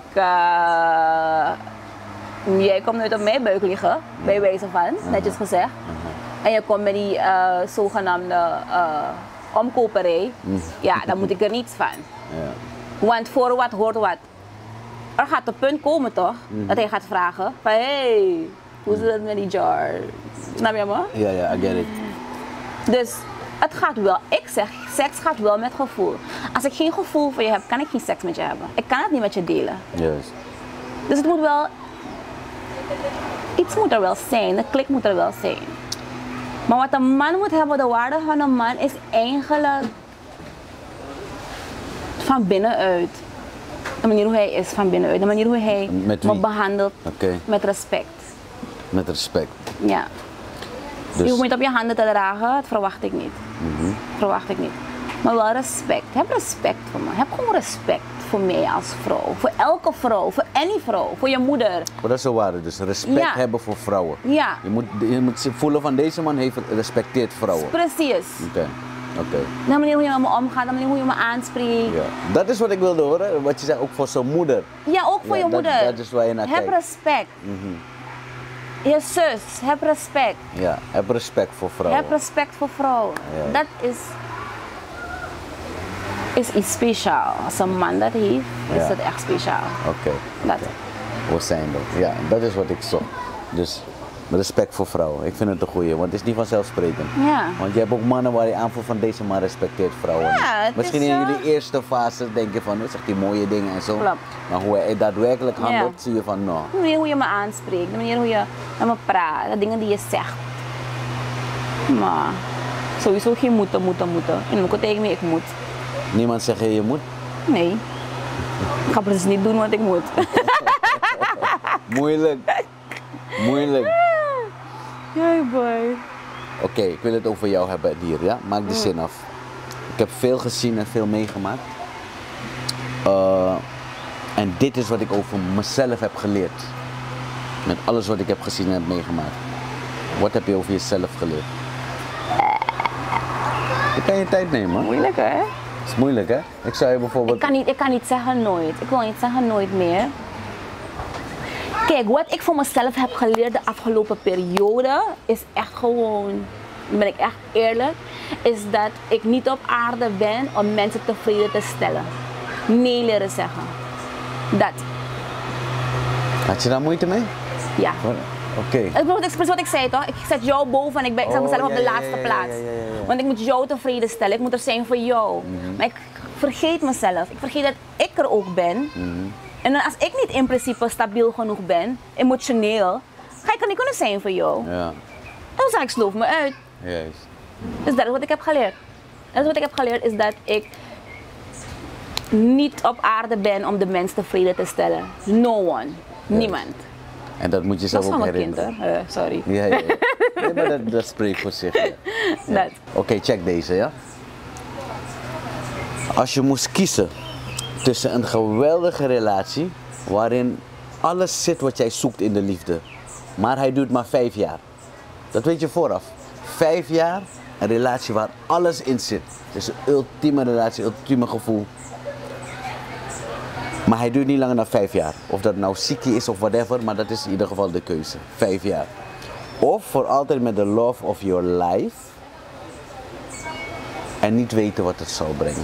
Speaker 1: jij komt nooit op mijn buik liggen, bij wijze van, netjes gezegd. En je komt met die zogenaamde omkoperij, ja, dan moet ik er niets van.
Speaker 2: Ja.
Speaker 1: Want voor wat hoort wat. Er gaat een punt komen toch, dat hij gaat vragen van, hé, hoe zit het met die jar? Snap je me?
Speaker 2: Ja, ja, I get it.
Speaker 1: Dus het gaat wel, ik zeg, seks gaat wel met gevoel. Als ik geen gevoel voor je heb, kan ik geen seks met je hebben. Ik kan het niet met je delen.
Speaker 2: Juist.
Speaker 1: Dus het moet wel, iets moet er wel zijn, de klik moet er wel zijn. Maar wat een man moet hebben, de waarde van een man, is eigenlijk van binnenuit. De manier hoe hij is van binnenuit, de manier hoe hij
Speaker 2: Met
Speaker 1: me
Speaker 2: wie?
Speaker 1: behandelt
Speaker 2: Oké.
Speaker 1: met respect.
Speaker 2: Met respect.
Speaker 1: Ja. Je
Speaker 2: Dus,
Speaker 1: hoeft niet op je handen te dragen, dat verwacht ik niet. Verwacht ik niet. Maar wel respect. Heb respect voor me. Heb gewoon respect voor mij als vrouw. Voor elke vrouw, voor any vrouw, voor je moeder.
Speaker 2: Maar dat is zo waar, dus respect hebben voor vrouwen.
Speaker 1: Ja.
Speaker 2: Je moet voelen van deze man heeft respecteert vrouwen.
Speaker 1: Precies.
Speaker 2: Oké.
Speaker 1: De manier hoe je met me omgaat, de manier hoe je me aanspreekt.
Speaker 2: Ja. Dat is wat ik wilde horen, wat je zei, ook voor zijn moeder.
Speaker 1: Ja, ook voor je moeder.
Speaker 2: Dat is waar je naar kijkt.
Speaker 1: Heb respect. Je zus, heb respect.
Speaker 2: Ja, heb respect voor vrouwen.
Speaker 1: Heb respect voor vrouwen.
Speaker 2: Ja.
Speaker 1: Dat is iets speciaals. Als een man dat heeft, is het echt speciaal.
Speaker 2: Oké.
Speaker 1: Dat.
Speaker 2: We zijn er. Ja, dat is wat ik zocht. Dus respect voor vrouwen. Ik vind het een goeie, want het is niet vanzelfsprekend.
Speaker 1: Ja.
Speaker 2: Want je hebt ook mannen waar je aanvoelt van deze man respecteert vrouwen.
Speaker 1: Ja,
Speaker 2: misschien in jullie eerste fase denk je van, zegt die mooie dingen en zo.
Speaker 1: Klopt.
Speaker 2: Maar hoe hij daadwerkelijk handelt, zie je van, nou.
Speaker 1: De manier hoe je me aanspreekt, de manier hoe je met me praat, de dingen die je zegt. Maar sowieso geen moeten. En ook tegen me, ik moet.
Speaker 2: Niemand zegt je moet?
Speaker 1: Nee. Ik ga precies niet doen wat ik moet.
Speaker 2: Moeilijk.
Speaker 1: Jee boy.
Speaker 2: Oké, ik wil het over jou hebben hier, ja? Maak de zin af. Ik heb veel gezien en veel meegemaakt. En dit is wat ik over mezelf heb geleerd. Met alles wat ik heb gezien en heb meegemaakt. Wat heb je over jezelf geleerd? Je kan je tijd nemen.
Speaker 1: Moeilijk hè?
Speaker 2: Dat is moeilijk hè? Ik zou je bijvoorbeeld...
Speaker 1: Ik kan niet zeggen nooit. Ik wil niet zeggen nooit meer. Kijk, wat ik voor mezelf heb geleerd de afgelopen periode is echt gewoon, ben ik echt eerlijk, is dat ik niet op aarde ben om mensen tevreden te stellen. Nee leren zeggen. Dat.
Speaker 2: Had je daar moeite mee?
Speaker 1: Ja.
Speaker 2: Oké.
Speaker 1: Dat is wat ik zei toch? Ik zet jou boven en ik zet mezelf op de laatste plaats. Want ik moet jou tevreden stellen, ik moet er zijn voor jou. Maar ik vergeet mezelf. Ik vergeet dat ik er ook ben. En dan als ik niet in principe stabiel genoeg ben, emotioneel, ga ik er niet kunnen zijn voor jou.
Speaker 2: Ja.
Speaker 1: Dan zeg ik sloof me uit.
Speaker 2: Juist.
Speaker 1: Dus dat is wat ik heb geleerd. Dat is wat ik heb geleerd is dat ik niet op aarde ben om de mens tevreden te stellen. No one. Niemand.
Speaker 2: En dat moet je zelf ook herinneren.
Speaker 1: Kind, hoor. Sorry.
Speaker 2: Ja. Nee, maar dat spreekt voor zich. Ja. Oké, check deze ja. Als je moest kiezen tussen een geweldige relatie waarin alles zit wat jij zoekt in de liefde, maar hij duurt maar 5 jaar. Dat weet je vooraf. 5 jaar, een relatie waar alles in zit. Het is een ultieme relatie, ultieme gevoel. Maar hij duurt niet langer dan 5 jaar. Of dat nou ziekie is of whatever, maar dat is in ieder geval de keuze. 5 jaar. Of voor altijd met de love of your life en niet weten wat het zal brengen.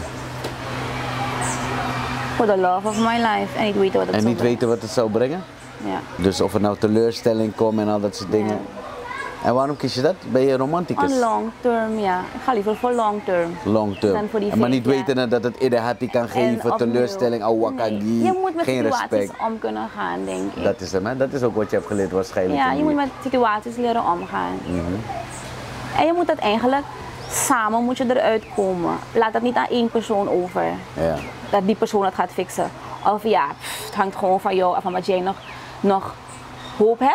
Speaker 1: For the love of my life en niet weten wat het
Speaker 2: En
Speaker 1: zal
Speaker 2: niet
Speaker 1: brengen.
Speaker 2: weten wat het zou brengen?
Speaker 1: Ja.
Speaker 2: Dus of er nou teleurstelling komt en al dat soort dingen. En waarom kies je dat? Ben je romanticus?
Speaker 1: On long term, ja. Ik ga liever voor long term.
Speaker 2: Long term.
Speaker 1: Dan voor die
Speaker 2: Maar niet
Speaker 1: 5 jaar.
Speaker 2: weten dat het idehati kan geven,
Speaker 1: opnieuw.
Speaker 2: teleurstelling, awakagi,
Speaker 1: Je moet met
Speaker 2: geen
Speaker 1: situaties
Speaker 2: respect.
Speaker 1: om kunnen gaan, denk ik.
Speaker 2: Dat is hem, hè? Dat is ook wat je hebt geleerd waarschijnlijk.
Speaker 1: Ja,
Speaker 2: in
Speaker 1: je
Speaker 2: die-
Speaker 1: moet met situaties leren omgaan. En je moet dat eigenlijk samen moet je eruit komen. Laat dat niet aan één persoon over.
Speaker 2: Ja.
Speaker 1: Dat die persoon het gaat fixen. Of ja, het hangt gewoon van jou af, van wat jij nog hoop hebt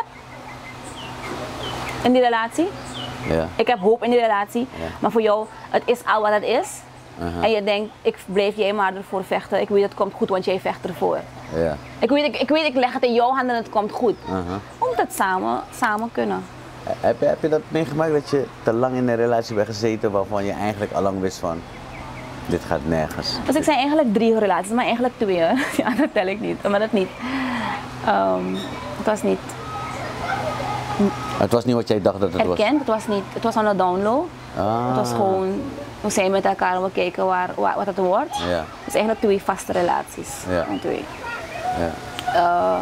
Speaker 1: in die relatie.
Speaker 2: Ja.
Speaker 1: Ik heb hoop in die relatie, maar voor jou, het is al wat het is. En je denkt, ik blijf jij maar ervoor vechten. Ik weet het komt goed, want jij vecht ervoor.
Speaker 2: Ja.
Speaker 1: Ik weet, ik leg het in jouw handen en het komt goed. We moeten het samen kunnen.
Speaker 2: Heb je dat meegemaakt dat je te lang in een relatie bent gezeten waarvan je eigenlijk al lang wist van dit gaat nergens?
Speaker 1: Dus ik zei eigenlijk 3 relaties, maar eigenlijk 2. Hè. Ja, dat tel ik niet, maar dat niet. Het was niet
Speaker 2: Het was niet wat jij dacht dat het was?
Speaker 1: erkend, het was aan de download.
Speaker 2: Ah.
Speaker 1: Het was gewoon, we zijn met elkaar en we kijken wat het wordt.
Speaker 2: Ja.
Speaker 1: Dus eigenlijk 2 vaste relaties.
Speaker 2: Ja.
Speaker 1: En 2.
Speaker 2: Ja.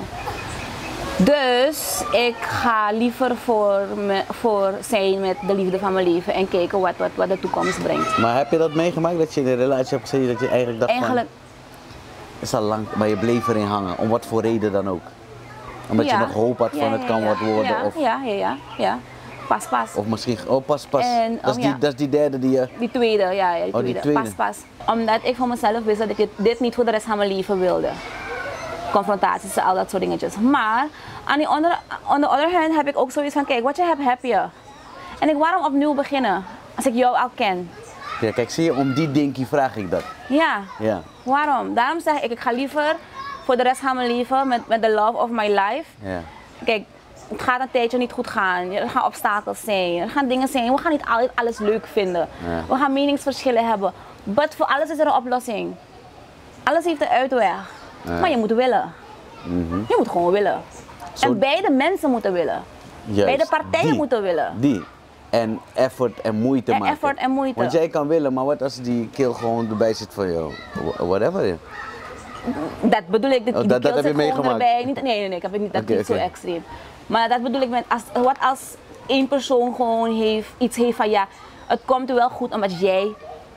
Speaker 1: Dus ik ga liever voor zijn met de liefde van mijn leven en kijken wat de toekomst brengt.
Speaker 2: Maar heb je dat meegemaakt dat je in een relatie hebt gezeten dat je eigenlijk dacht
Speaker 1: Eigenlijk,
Speaker 2: van is al lang, maar je bleef erin hangen, om wat voor reden dan ook? Omdat je nog hoop had van het kan wat worden?
Speaker 1: Ja,
Speaker 2: of,
Speaker 1: ja. Pas.
Speaker 2: of misschien, pas.
Speaker 1: En,
Speaker 2: dat, is dat is die derde die je...
Speaker 1: Die tweede, ja, die tweede.
Speaker 2: Die tweede.
Speaker 1: Pas. Omdat ik van mezelf wist dat ik dit niet voor de rest van mijn leven wilde. Confrontaties en al dat soort dingetjes. Maar on the other hand heb ik ook zoiets van, kijk, wat je hebt, heb je. En waarom opnieuw beginnen als ik jou al ken?
Speaker 2: Ja, kijk, zie je, om die dinkie vraag ik dat.
Speaker 1: Ja.
Speaker 2: Ja.
Speaker 1: Waarom? Daarom zeg ik ga liever voor de rest van mijn leven met de love of my life.
Speaker 2: Ja.
Speaker 1: Kijk, het gaat een tijdje niet goed gaan. Er gaan obstakels zijn. Er gaan dingen zijn. We gaan niet altijd alles leuk vinden.
Speaker 2: Ja.
Speaker 1: We gaan meningsverschillen hebben. Maar voor alles is er een oplossing. Alles heeft een uitweg.
Speaker 2: Ja.
Speaker 1: Maar je moet willen. Je moet gewoon willen.
Speaker 2: Zo-
Speaker 1: En beide mensen moeten willen.
Speaker 2: Juist,
Speaker 1: Beide partijen moeten willen.
Speaker 2: Die. En effort en moeite
Speaker 1: En
Speaker 2: maken.
Speaker 1: effort en moeite.
Speaker 2: Want jij kan willen, maar wat als die kill gewoon erbij zit van jou? Whatever.
Speaker 1: Dat bedoel ik.
Speaker 2: Oh, dat heb je
Speaker 1: zit gewoon
Speaker 2: meegemaakt?
Speaker 1: erbij. Nee, ik heb het niet, dat
Speaker 2: Oké,
Speaker 1: niet zo
Speaker 2: oké.
Speaker 1: extreem. Maar dat bedoel ik met, wat als één persoon gewoon iets heeft van ja, het komt wel goed omdat jij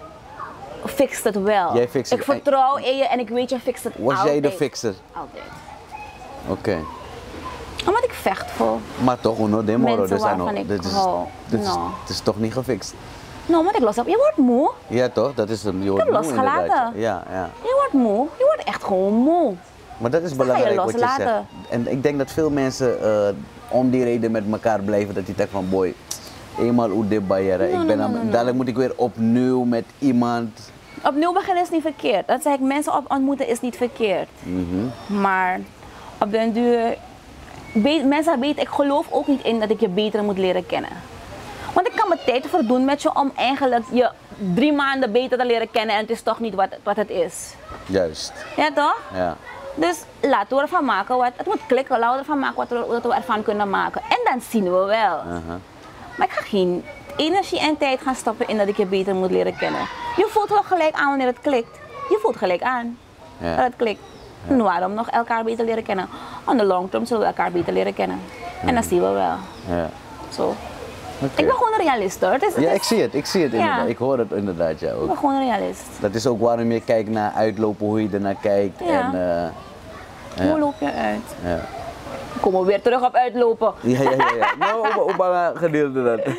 Speaker 1: fixt het wel.
Speaker 2: Jij fixt
Speaker 1: ik
Speaker 2: het.
Speaker 1: vertrouw in je en ik weet je fixt het
Speaker 2: Was
Speaker 1: altijd.
Speaker 2: jij de fixer?
Speaker 1: Altijd.
Speaker 2: Oké.
Speaker 1: Omdat ik vecht voor.
Speaker 2: Maar toch, uno de moro.
Speaker 1: Mensen
Speaker 2: Dus
Speaker 1: waarvan ik hou.
Speaker 2: dit is,
Speaker 1: Nou.
Speaker 2: het is toch niet gefixt?
Speaker 1: Nou, maar ik los op. Je wordt moe.
Speaker 2: Ja toch, dat is een... Je
Speaker 1: Ik
Speaker 2: wordt
Speaker 1: heb
Speaker 2: moe
Speaker 1: losgelaten.
Speaker 2: inderdaad. Ja, ja.
Speaker 1: Je wordt moe. Je wordt echt gewoon moe.
Speaker 2: Maar dat is
Speaker 1: ga je
Speaker 2: belangrijk wat je zegt.
Speaker 1: loslaten.
Speaker 2: En ik denk dat veel mensen om die reden met elkaar blijven. Dat die denken van boy, eenmaal hoe dit barrière. Dadelijk moet ik weer opnieuw met iemand.
Speaker 1: Opnieuw beginnen is niet verkeerd. Dat zeg ik, mensen ontmoeten is niet verkeerd. Maar op den duur, mensen weten, ik geloof ook niet in dat ik je beter moet leren kennen. Want ik kan mijn tijd verdoen met je om eigenlijk je 3 maanden beter te leren kennen en het is toch niet wat het is.
Speaker 2: Juist.
Speaker 1: Ja toch?
Speaker 2: Ja.
Speaker 1: Dus laten we ervan maken het moet klikken, laten we ervan maken wat we ervan kunnen maken. En dan zien we wel. Maar ik ga geen energie en tijd gaan stoppen in dat ik je beter moet leren kennen. Je voelt wel gelijk aan wanneer het klikt. Je voelt gelijk aan dat het klikt. En waarom nog elkaar beter leren kennen? On the long term zullen we elkaar beter leren kennen. En dat zien we wel.
Speaker 2: Ja.
Speaker 1: Zo.
Speaker 2: Oké.
Speaker 1: Ik ben gewoon een realist hoor.
Speaker 2: Ja, ik zie het inderdaad.
Speaker 1: Ja.
Speaker 2: Ik hoor het inderdaad, ja
Speaker 1: Ik
Speaker 2: ook.
Speaker 1: ben gewoon een realist.
Speaker 2: Dat is ook waarom je kijkt naar uitlopen, hoe je ernaar kijkt.
Speaker 1: Ja.
Speaker 2: En,
Speaker 1: Hoe loop je uit?
Speaker 2: ja.
Speaker 1: Kom we weer terug op uitlopen.
Speaker 2: Ja. Nou, op een gedeelte dat.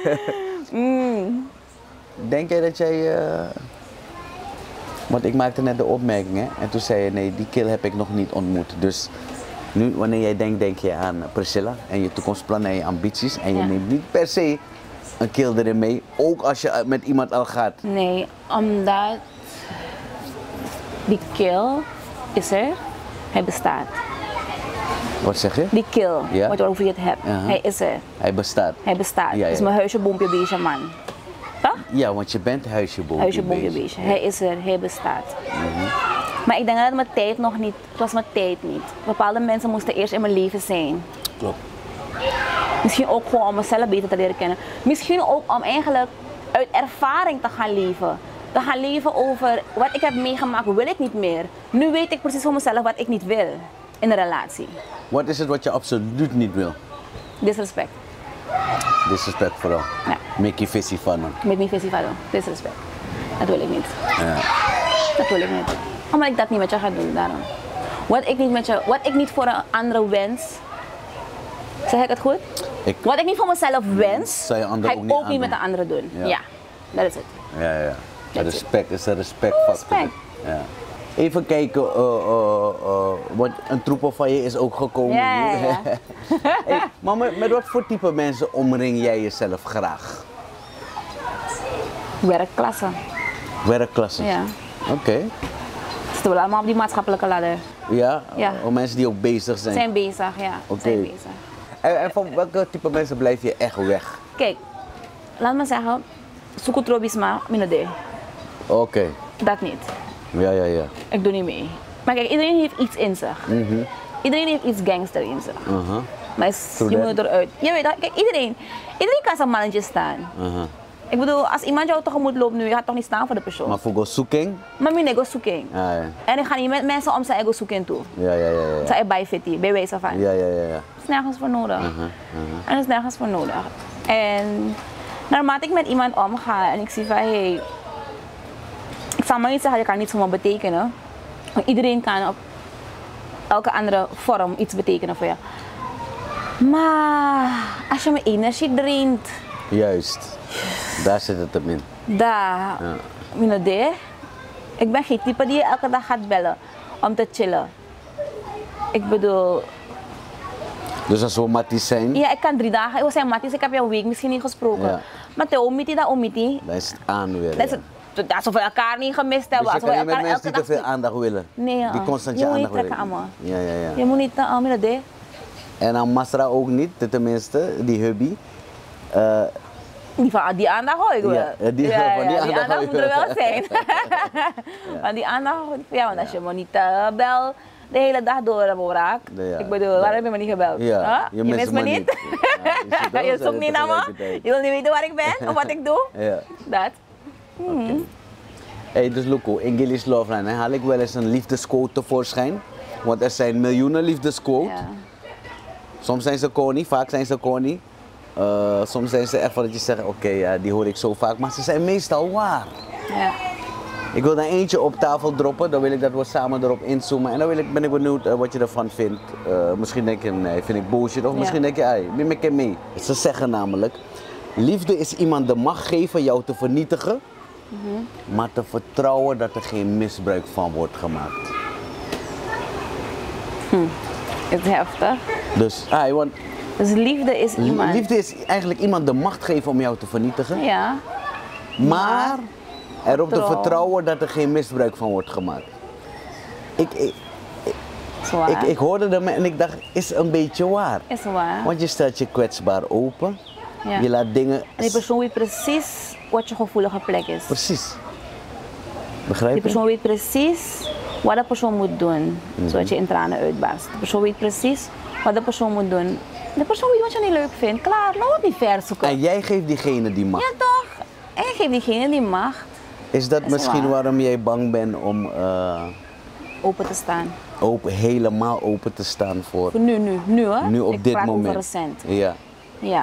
Speaker 2: Denk jij dat jij... Want ik maakte net de opmerking, hè? En toen zei je, nee, die kill heb ik nog niet ontmoet. Dus nu, wanneer jij denkt, denk je aan Priscilla en je toekomstplannen en je ambities. En je
Speaker 1: Ja.
Speaker 2: neemt niet per se een kill erin mee, ook als je met iemand al gaat.
Speaker 1: Nee, omdat die kill is er. Hij bestaat.
Speaker 2: Wat zeg je?
Speaker 1: Die kill,
Speaker 2: Ja.
Speaker 1: waarover je het hebt, hij is er.
Speaker 2: Hij bestaat.
Speaker 1: Hij bestaat.
Speaker 2: Ja,
Speaker 1: Het is
Speaker 2: ja.
Speaker 1: mijn huisje, boompje, beestje man. Toch?
Speaker 2: Ja, want je bent huisje, boompje,
Speaker 1: Huisje, boompje, beestje. Hij is er, hij bestaat. Maar ik denk dat mijn tijd nog niet, het was mijn tijd niet. Bepaalde mensen moesten eerst in mijn leven zijn.
Speaker 2: Klopt.
Speaker 1: Misschien ook gewoon om mezelf beter te leren kennen. Misschien ook om eigenlijk uit ervaring te gaan leven. Te gaan leven over wat ik heb meegemaakt, wil ik niet meer. Nu weet ik precies voor mezelf wat ik niet wil in een relatie.
Speaker 2: Wat is het wat je absoluut niet wil?
Speaker 1: Disrespect.
Speaker 2: Disrespect vooral.
Speaker 1: Ja.
Speaker 2: Make je visie van hem.
Speaker 1: Met mijn visie van disrespect. Dat wil ik niet.
Speaker 2: Ja.
Speaker 1: Dat wil ik niet. Omdat ik dat niet met je ga doen, daarom. Wat ik niet voor een andere wens. Zeg ik het goed? Wat ik niet voor mezelf wens,
Speaker 2: zou je
Speaker 1: ga
Speaker 2: anderen
Speaker 1: ik
Speaker 2: ook niet
Speaker 1: ook niet met de
Speaker 2: aandoen.
Speaker 1: anderen doen.
Speaker 2: Ja.
Speaker 1: Ja, dat is het.
Speaker 2: Ja.
Speaker 1: That's
Speaker 2: Respect is een respectfactor.
Speaker 1: Respect.
Speaker 2: Ja. Even kijken, want een troepel van je is ook gekomen.
Speaker 1: Ja.
Speaker 2: Hey, maar met wat voor type mensen omring jij jezelf graag?
Speaker 1: Werkklasse.
Speaker 2: Werkklasse?
Speaker 1: Ja.
Speaker 2: Oké.
Speaker 1: Zitten we allemaal op die maatschappelijke ladder.
Speaker 2: Ja?
Speaker 1: Ja.
Speaker 2: Om mensen die ook bezig zijn.
Speaker 1: Zijn bezig, ja.
Speaker 2: Oké.
Speaker 1: Zijn bezig.
Speaker 2: En van welke type mensen blijf je echt weg?
Speaker 1: Kijk, laat me zeggen, sukutrobisma, minode.
Speaker 2: Oké.
Speaker 1: Dat niet.
Speaker 2: Ja.
Speaker 1: Ik doe niet mee. Maar kijk, iedereen heeft iets in zich. Iedereen heeft iets gangster in zich. Maar je moet eruit. Je weet dat, kijk, iedereen kan zijn mannetje staan. Ik bedoel, als iemand jou tegemoet loopt nu, je gaat toch niet staan voor de persoon.
Speaker 2: Maar voor zoeking?
Speaker 1: Maar mijn ego zoeking.
Speaker 2: Ja.
Speaker 1: En ik ga niet met mensen om zijn ego zoeken toe.
Speaker 2: Ja.
Speaker 1: Zijn bij fitty, bij wijze van.
Speaker 2: Ja.
Speaker 1: Er is nergens voor nodig. En er is nergens voor nodig. En naarmate ik met iemand omga en ik zie van, hey, ik zal maar niet zeggen, je kan niets voor me betekenen. Want iedereen kan op elke andere vorm iets betekenen voor je. Maar als je mijn energie draint,
Speaker 2: Juist. Daar zit het hem in.
Speaker 1: daar, ik ben geen type die je elke dag gaat bellen om te chillen. Ik bedoel,
Speaker 2: Dus als we matties zijn,
Speaker 1: ja, ik kan 3 dagen, we zijn matties, ik heb jou een week misschien niet gesproken.
Speaker 2: Ja.
Speaker 1: Maar te omiti, dat omiti.
Speaker 2: dan is het aan weer.
Speaker 1: Dat is
Speaker 2: ja.
Speaker 1: het alsof we elkaar niet gemist hebben.
Speaker 2: Dus je
Speaker 1: Alsof
Speaker 2: kan
Speaker 1: we
Speaker 2: niet met
Speaker 1: elkaar
Speaker 2: mensen die te veel aandacht willen.
Speaker 1: Nee,
Speaker 2: die constant
Speaker 1: je
Speaker 2: je
Speaker 1: moet niet
Speaker 2: aandacht willen.
Speaker 1: trekken aan me.
Speaker 2: Ja.
Speaker 1: Je moet niet aan me dat.
Speaker 2: En aan Masra ook niet, tenminste, die hubby.
Speaker 1: Die aandacht hoor ik wel.
Speaker 2: Ja, die aandacht
Speaker 1: moet er wel zijn. Maar die aandacht, want als je me niet belt de hele dag door, Borak. Ik bedoel, waarom heb je me niet gebeld?
Speaker 2: Ja,
Speaker 1: je mist me niet. Je zoekt niet naar me. Je wil niet weten waar ik ben of wat ik doe.
Speaker 2: Ja.
Speaker 1: Dat.
Speaker 2: Hey, dus Loco, in Gilly's Love Line haal ik wel eens een liefdesquote tevoorschijn. Want er zijn miljoenen liefdesquotes.
Speaker 1: Ja.
Speaker 2: Soms zijn ze corny, vaak zijn ze corny. Soms zijn ze echt van dat je zegt, oké, ja, die hoor ik zo vaak, maar ze zijn meestal waar.
Speaker 1: Ja.
Speaker 2: Ik wil er eentje op tafel droppen, dan wil ik dat we samen erop inzoomen en dan ben ik benieuwd wat je ervan vindt. Misschien denk je, nee, vind ik bullshit, of misschien denk je, hey, neem ik mee. Ze zeggen namelijk, liefde is iemand de macht geven jou te vernietigen, maar te vertrouwen dat er geen misbruik van wordt gemaakt.
Speaker 1: Is heftig.
Speaker 2: Dus, want
Speaker 1: Dus liefde is iemand.
Speaker 2: liefde is eigenlijk iemand de macht geven om jou te vernietigen,
Speaker 1: Ja.
Speaker 2: maar erop te vertrouwen dat er geen misbruik van wordt gemaakt. Ik hoorde hem en ik dacht, is een beetje waar.
Speaker 1: Is waar.
Speaker 2: Want je stelt je kwetsbaar open,
Speaker 1: Ja.
Speaker 2: je laat dingen...
Speaker 1: En die persoon weet precies wat je gevoelige plek is.
Speaker 2: Precies. Begrijp
Speaker 1: Die
Speaker 2: je?
Speaker 1: persoon weet precies wat de persoon moet doen, zodat je in tranen uitbarst. De persoon weet precies wat de persoon moet doen. De persoon weet wat je niet leuk vindt. Klaar, laat het niet ver zoeken.
Speaker 2: En jij geeft diegene die macht.
Speaker 1: Ja toch? En je geeft diegene die macht
Speaker 2: Is dat
Speaker 1: is
Speaker 2: misschien
Speaker 1: waar.
Speaker 2: waarom jij bang bent om
Speaker 1: open te staan.
Speaker 2: helemaal open te staan voor...
Speaker 1: Voor nu hoor.
Speaker 2: Nu op
Speaker 1: ik
Speaker 2: dit
Speaker 1: praat
Speaker 2: moment.
Speaker 1: over recent.
Speaker 2: Ja.
Speaker 1: Ja.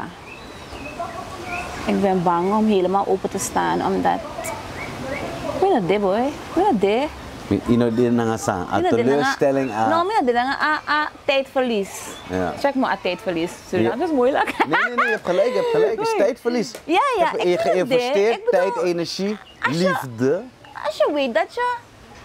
Speaker 1: Ik ben bang om helemaal open te staan, omdat... Ik ben dat dit boy. Ik ben dat dit.
Speaker 2: Dit nangasaan, aan teleurstelling aan...
Speaker 1: Nou, ik ben dat aan tijdverlies.
Speaker 2: Ja.
Speaker 1: Check maar aan tijdverlies. Sorry,
Speaker 2: Ja.
Speaker 1: dat is moeilijk.
Speaker 2: Nee, je hebt gelijk, Het is tijdverlies.
Speaker 1: Ja,
Speaker 2: Je hebt geïnvesteerd,
Speaker 1: ik bedoel,
Speaker 2: tijd, energie,
Speaker 1: als je-
Speaker 2: liefde.
Speaker 1: Als je weet dat je...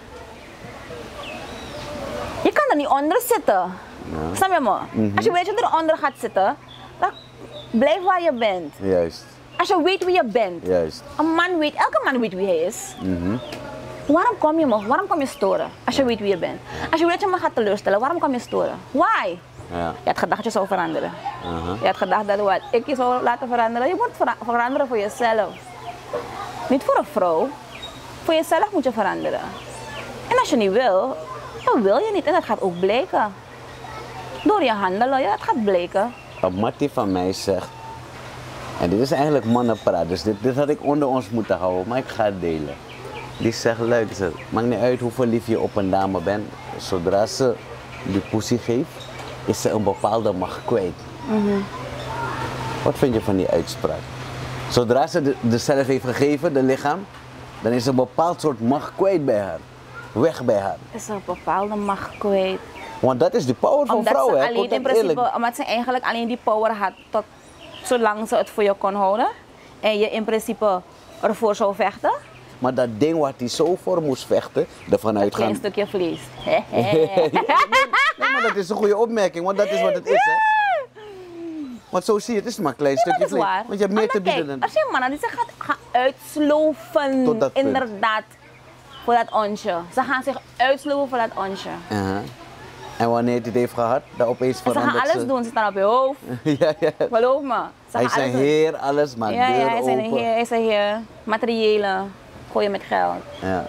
Speaker 1: Je kan er niet onder zitten. Snap je me? Als je weet dat je eronder gaat zitten, dan blijf waar je bent.
Speaker 2: Juist,
Speaker 1: Als je weet wie je bent.
Speaker 2: juist.
Speaker 1: Elke man weet wie hij is. Waarom kom je storen? Als je weet wie je bent. Als je weet dat je me gaat teleurstellen, waarom kom je storen? Why?
Speaker 2: Ja.
Speaker 1: Je had gedacht dat je zou veranderen. Je had gedacht dat wat ik je zou laten veranderen. Je moet veranderen voor jezelf. Niet voor een vrouw. Voor jezelf moet je veranderen. En als je niet wil, dan wil je niet. En dat gaat ook blijken. Door je handelen, ja, dat gaat blijken.
Speaker 2: Wat Mattie van mij zegt, en dit is eigenlijk mannenpraat, dus dit had ik onder ons moeten houden, maar ik ga het delen. Die zegt, luister, maakt niet uit hoe verliefd je op een dame bent, zodra ze die poesie geeft, is ze een bepaalde macht kwijt. Wat vind je van die uitspraak? Zodra ze de zelf heeft gegeven, de lichaam, dan is een bepaald soort macht kwijt bij haar. Weg bij haar.
Speaker 1: Is er een bepaalde macht kwijt.
Speaker 2: Want dat is de power van vrouwen, hè? Komt dat eerlijk?
Speaker 1: Omdat ze eigenlijk alleen die power had tot zolang ze het voor je kon houden. En je in principe ervoor zou vechten.
Speaker 2: Maar dat ding wat hij zo voor moest vechten, ervan
Speaker 1: Een klein
Speaker 2: uitgaan.
Speaker 1: stukje vlees.
Speaker 2: Nee, maar dat is een goede opmerking, want dat is wat het is, hè? Want zo zie je, het is maar een klein stukje
Speaker 1: Dat is
Speaker 2: vlees.
Speaker 1: waar.
Speaker 2: Want je hebt meer te
Speaker 1: Kijk,
Speaker 2: bieden dan...
Speaker 1: er zijn mannen die zich gaan uitsloven.
Speaker 2: Tot dat punt.
Speaker 1: Inderdaad. Voor dat onsje. Ze gaan zich uitsloven voor dat onsje.
Speaker 2: En wanneer hij het heeft gehad, dan opeens
Speaker 1: En ze
Speaker 2: verandert
Speaker 1: gaan alles doen. Ze staan op je hoofd.
Speaker 2: ja.
Speaker 1: Geloof me. Ze
Speaker 2: Hij
Speaker 1: gaan
Speaker 2: is een
Speaker 1: alles doen.
Speaker 2: heer, alles, maar
Speaker 1: Ja,
Speaker 2: deur
Speaker 1: hij is een
Speaker 2: open.
Speaker 1: heer. Hij is een heer. Materiële. Gooien met geld.
Speaker 2: Ja.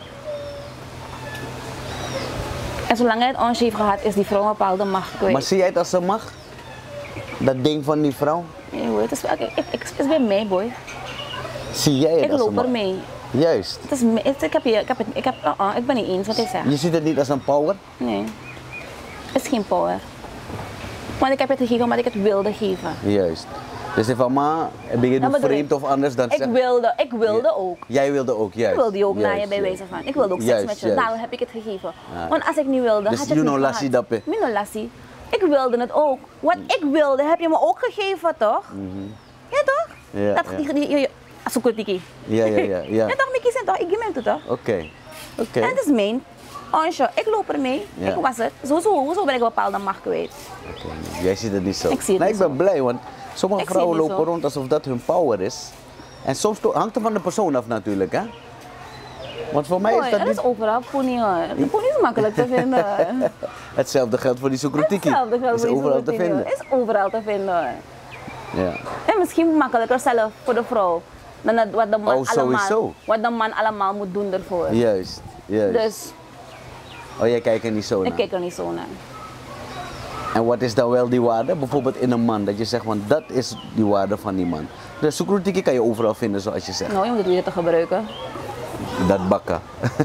Speaker 1: En zolang hij het onsje heeft gehad, is die vrouw een bepaalde macht kwijt.
Speaker 2: Maar zie jij het als een macht? Dat ding van die vrouw?
Speaker 1: Nee hoor, het is bij mij boy.
Speaker 2: Zie jij het
Speaker 1: Ik
Speaker 2: als een
Speaker 1: loop
Speaker 2: macht?
Speaker 1: ermee.
Speaker 2: Juist.
Speaker 1: Ik ben niet eens wat hij zegt.
Speaker 2: Je ziet het niet als een power?
Speaker 1: Nee. Het is geen power. Want ik heb het gegeven omdat ik het wilde geven.
Speaker 2: Juist. Dus if mama, ben je
Speaker 1: Dat
Speaker 2: nu
Speaker 1: bedoel
Speaker 2: vreemd
Speaker 1: ik.
Speaker 2: of anders dan
Speaker 1: Ik wilde ook.
Speaker 2: Jij wilde ook, juist.
Speaker 1: Ik wilde die ook naar je
Speaker 2: Juist,
Speaker 1: bij
Speaker 2: juist.
Speaker 1: wijze van. Ik wilde ook seks
Speaker 2: Juist,
Speaker 1: met je.
Speaker 2: juist.
Speaker 1: Daarom heb ik het gegeven.
Speaker 2: Ja.
Speaker 1: Want als ik niet wilde,
Speaker 2: Dus
Speaker 1: had je
Speaker 2: you
Speaker 1: het
Speaker 2: know
Speaker 1: niet
Speaker 2: lassie
Speaker 1: gehad.
Speaker 2: dappe.
Speaker 1: Me no lassie. Ik wilde het ook. Wat ik wilde, heb je me ook gegeven, toch? Ja, toch?
Speaker 2: Ja,
Speaker 1: Dat
Speaker 2: ja.
Speaker 1: die Asukutiki.
Speaker 2: Ja.
Speaker 1: Ja, toch? Mickey zijn toch? Ik geef hem toe, toch?
Speaker 2: Oké.
Speaker 1: En het is mijn onsje. Ik loop ermee.
Speaker 2: Ja.
Speaker 1: Ik was het. Zo ben ik een bepaalde macht kwijt.
Speaker 2: Oké, jij ziet het niet zo.
Speaker 1: Ik zie het
Speaker 2: Nee,
Speaker 1: niet
Speaker 2: ik ben
Speaker 1: zo.
Speaker 2: blij, want sommige
Speaker 1: Ik zie
Speaker 2: vrouwen
Speaker 1: het niet
Speaker 2: lopen
Speaker 1: zo.
Speaker 2: rond alsof dat hun power is. En soms hangt het van de persoon af natuurlijk, hè? Want voor mij is dat
Speaker 1: Er
Speaker 2: niet...
Speaker 1: is overal poenie hoor. De poenie is makkelijk te vinden.
Speaker 2: Hetzelfde geldt voor die Sukrutiki.
Speaker 1: Hetzelfde geldt
Speaker 2: Is
Speaker 1: voor die
Speaker 2: overal te
Speaker 1: Sukrutiki,
Speaker 2: vinden.
Speaker 1: hoor. Is overal te vinden hoor.
Speaker 2: Ja.
Speaker 1: En misschien makkelijker zelf voor de vrouw. Dan wat de man allemaal moet doen ervoor.
Speaker 2: Juist, juist.
Speaker 1: Dus
Speaker 2: Oh, jij kijkt er niet zo
Speaker 1: ik
Speaker 2: naar.
Speaker 1: kijk er niet zo naar.
Speaker 2: En wat is dan wel die waarde? Bijvoorbeeld in een man, dat je zegt, want dat is die waarde van die man. De Sukrutiki kan je overal vinden, zoals je zegt.
Speaker 1: Nou, je moet het weer te gebruiken.
Speaker 2: Dat bakken.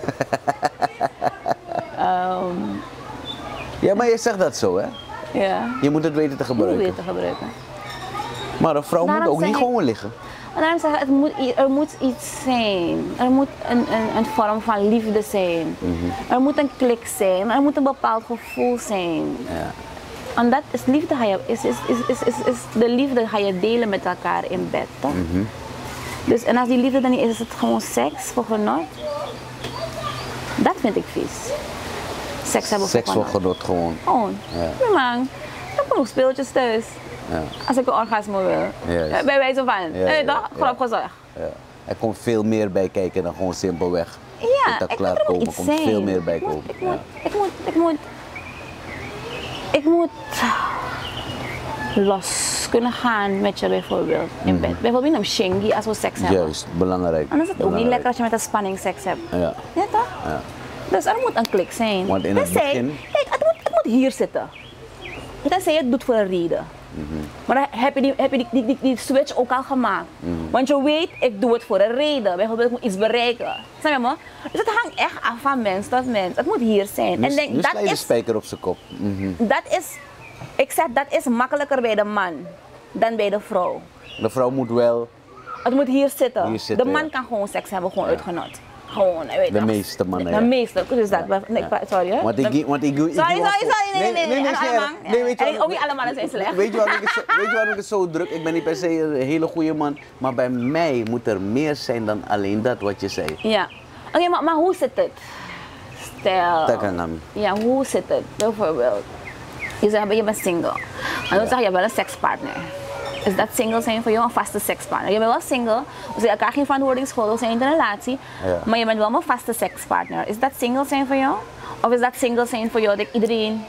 Speaker 1: Ehm,
Speaker 2: Ja, maar je zegt dat zo, hè?
Speaker 1: ja,
Speaker 2: Je moet het weten te
Speaker 1: je moet het
Speaker 2: gebruiken.
Speaker 1: weer te gebruiken.
Speaker 2: Maar een vrouw moet
Speaker 1: Daarom
Speaker 2: ook niet
Speaker 1: zeg ik-
Speaker 2: gewoon liggen.
Speaker 1: En daarom zeg ik, er moet iets zijn. Er moet een vorm van liefde zijn. Er moet een klik zijn. Er moet een bepaald gevoel zijn.
Speaker 2: Ja.
Speaker 1: En dat is liefde, is de liefde ga je delen met elkaar in bed, toch? Dus, en als die liefde dan niet is, is het gewoon seks voor genot. Dat vind ik vies. Seks hebben
Speaker 2: Seks
Speaker 1: voor
Speaker 2: voor
Speaker 1: genot.
Speaker 2: genot gewoon.
Speaker 1: Gewoon.
Speaker 2: Ja.
Speaker 1: Nee man, ik heb genoeg speeltjes thuis.
Speaker 2: Ja.
Speaker 1: Als ik een orgasme wil.
Speaker 2: Juist.
Speaker 1: Bij wijze van,
Speaker 2: Ja,
Speaker 1: toch?
Speaker 2: ja.
Speaker 1: Grap gezegd.
Speaker 2: Ja. Er komt veel meer bij kijken dan gewoon simpelweg.
Speaker 1: Ja,
Speaker 2: dat
Speaker 1: er
Speaker 2: klaarkomen.
Speaker 1: moet
Speaker 2: Er
Speaker 1: iets
Speaker 2: komt
Speaker 1: zijn.
Speaker 2: veel meer bij komen.
Speaker 1: Ik moet los kunnen gaan met je bijvoorbeeld in bed. Bijvoorbeeld in een shingy als we seks hebben.
Speaker 2: Juist, belangrijk.
Speaker 1: Dan is het ook niet
Speaker 2: Belangrijk.
Speaker 1: lekker als je met een spanning seks hebt.
Speaker 2: Ja.
Speaker 1: Ja toch?
Speaker 2: Ja.
Speaker 1: Dus er moet een klik zijn.
Speaker 2: Want in het
Speaker 1: Tenzij-
Speaker 2: begin-
Speaker 1: Kijk, het moet hier zitten. Tenzij je het doet voor een reden. Maar dan heb je die switch ook al gemaakt. Want je weet, ik doe het voor een reden. Bijvoorbeeld, ik moet iets bereiken. Snap je me? Dus het hangt echt af van mens tot mens. Het moet hier zijn.
Speaker 2: Nu,
Speaker 1: En denk,
Speaker 2: nu sla
Speaker 1: dat
Speaker 2: je de
Speaker 1: is,
Speaker 2: spijker op zijn kop.
Speaker 1: dat is, ik zeg, dat is makkelijker bij de man dan bij de vrouw.
Speaker 2: De vrouw moet wel,
Speaker 1: Het moet hier zitten.
Speaker 2: Hier zitten,
Speaker 1: de man
Speaker 2: ja.
Speaker 1: kan gewoon seks hebben, gewoon uitgenot. Gewoon, je weet
Speaker 2: de
Speaker 1: toch?
Speaker 2: meeste mannen.
Speaker 1: De
Speaker 2: ja.
Speaker 1: meeste, dus dat. Nee,
Speaker 2: Ja.
Speaker 1: sorry hè.
Speaker 2: Want ik
Speaker 1: De-
Speaker 2: want ik
Speaker 1: Sorry, nee.
Speaker 2: nee,
Speaker 1: En
Speaker 2: is niet
Speaker 1: allemaal.
Speaker 2: erg. Nee, weet je
Speaker 1: En
Speaker 2: wat-
Speaker 1: ook niet allemaal zijn slecht.
Speaker 2: Weet je waarom ik het zo druk? Ik ben niet per se een hele goede man, maar bij mij moet er meer zijn dan alleen dat wat je zei.
Speaker 1: Ja. Oké, maar hoe zit het? Stel.
Speaker 2: Takanami.
Speaker 1: Ja, hoe zit het? Bijvoorbeeld, je zegt je bent single. En dan zeg je, je bent een sekspartner. Is dat single zijn voor jou een vaste sekspartner? Je bent wel single, dus je elkaar geen verantwoording schuldig zijn in een relatie,
Speaker 2: Ja.
Speaker 1: maar je bent wel een vaste sekspartner. Is dat single zijn voor jou? Of is dat single zijn voor jou dat iedereen...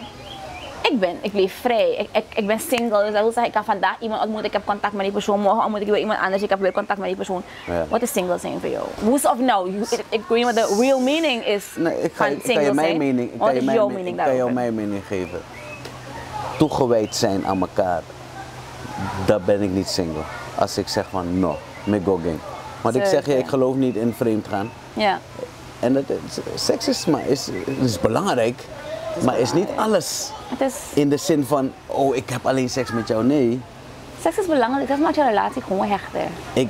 Speaker 1: Ik leef vrij. Ik ben single, dus dat wil zeggen, ik kan vandaag iemand ontmoeten, ik heb contact met die persoon, morgen ontmoet ik weer iemand anders, ik heb weer contact met die persoon.
Speaker 2: Ja.
Speaker 1: Wat is single zijn voor jou? Hoe is of nou? Ik weet niet wat de real meaning is
Speaker 2: Nee, ik
Speaker 1: van
Speaker 2: kan
Speaker 1: single
Speaker 2: je mijn
Speaker 1: zijn.
Speaker 2: mening,
Speaker 1: Wat is jouw mening
Speaker 2: ik kan jou
Speaker 1: daarover?
Speaker 2: mijn mening geven. Toegewijd zijn aan elkaar, dat ben ik niet single. Als ik zeg van no, me go gang. Want ik zeg je,
Speaker 1: Zeker.
Speaker 2: ik geloof niet in vreemd gaan.
Speaker 1: Ja.
Speaker 2: En seks is belangrijk, maar is niet alles.
Speaker 1: Het is,
Speaker 2: In de zin van, oh ik heb alleen seks met jou. Nee,
Speaker 1: seks is belangrijk, dat maakt je relatie gewoon hechter.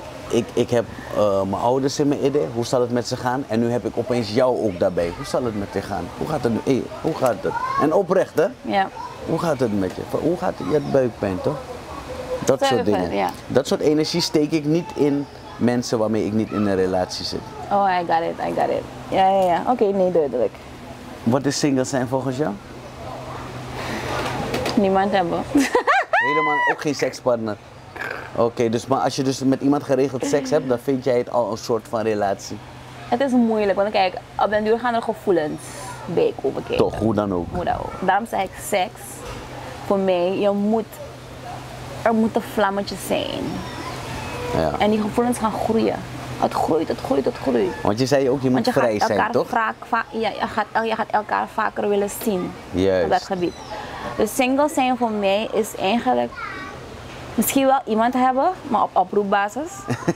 Speaker 2: ik heb mijn ouders in mijn idee, hoe zal het met ze gaan? En nu heb ik opeens jou ook daarbij. Hoe zal het met je gaan? Hoe gaat het nu? Hey, hoe gaat het? En oprecht hè?
Speaker 1: Ja.
Speaker 2: Hoe gaat het met je? Hoe gaat het? Je hebt buikpijn toch? Dat soort
Speaker 1: Zuiver,
Speaker 2: dingen.
Speaker 1: ja.
Speaker 2: Dat soort energie steek ik niet in mensen waarmee ik niet in een relatie zit.
Speaker 1: Oh, I got it. Ja. Oké, nee, duidelijk.
Speaker 2: Wat is single zijn volgens jou?
Speaker 1: Niemand hebben.
Speaker 2: Helemaal ook geen sekspartner. Oké, dus maar als je dus met iemand geregeld seks hebt, dan vind jij het al een soort van relatie.
Speaker 1: Het is moeilijk, want kijk, op den duur gaan er gevoelens bij komen kijken.
Speaker 2: Toch, hoe dan ook.
Speaker 1: Hoe dan ook. Daarom zeg ik seks, voor mij, er moeten vlammetjes zijn.
Speaker 2: Ja.
Speaker 1: En die gevoelens gaan groeien. Het groeit.
Speaker 2: Want je zei ook, je moet
Speaker 1: Want je
Speaker 2: vrij
Speaker 1: gaat
Speaker 2: zijn,
Speaker 1: elkaar
Speaker 2: toch?
Speaker 1: je gaat elkaar vaker willen zien
Speaker 2: Juist.
Speaker 1: op dat gebied. Dus single zijn voor mij is eigenlijk misschien wel iemand hebben, maar op oproepbasis.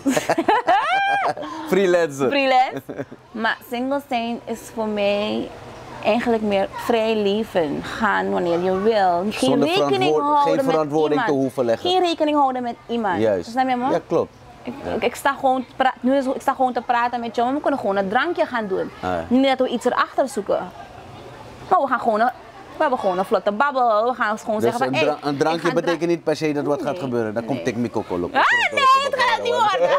Speaker 2: Freelancer.
Speaker 1: Freelance. Maar single zijn is voor mij eigenlijk meer vrij leven. Gaan wanneer je wil. Geen
Speaker 2: Zonder
Speaker 1: rekening houden
Speaker 2: geen verantwoording
Speaker 1: met
Speaker 2: te
Speaker 1: iemand.
Speaker 2: hoeven leggen.
Speaker 1: Geen rekening houden met iemand.
Speaker 2: Juist.
Speaker 1: Snap je me?
Speaker 2: Ja, klopt.
Speaker 1: Ik sta gewoon ik sta gewoon te praten met jou, maar we kunnen gewoon een drankje gaan doen.
Speaker 2: ja.
Speaker 1: Niet dat we iets erachter zoeken. Maar we hebben gewoon een vlotte babbel. We gaan gewoon
Speaker 2: Dus
Speaker 1: zeggen van, hey,
Speaker 2: een drankje
Speaker 1: ik ga
Speaker 2: betekent niet per se dat wat gaat
Speaker 1: Nee,
Speaker 2: gebeuren. Dan komt
Speaker 1: nee.
Speaker 2: tik mi kokolo.
Speaker 1: Ah, nee, het gaat niet worden.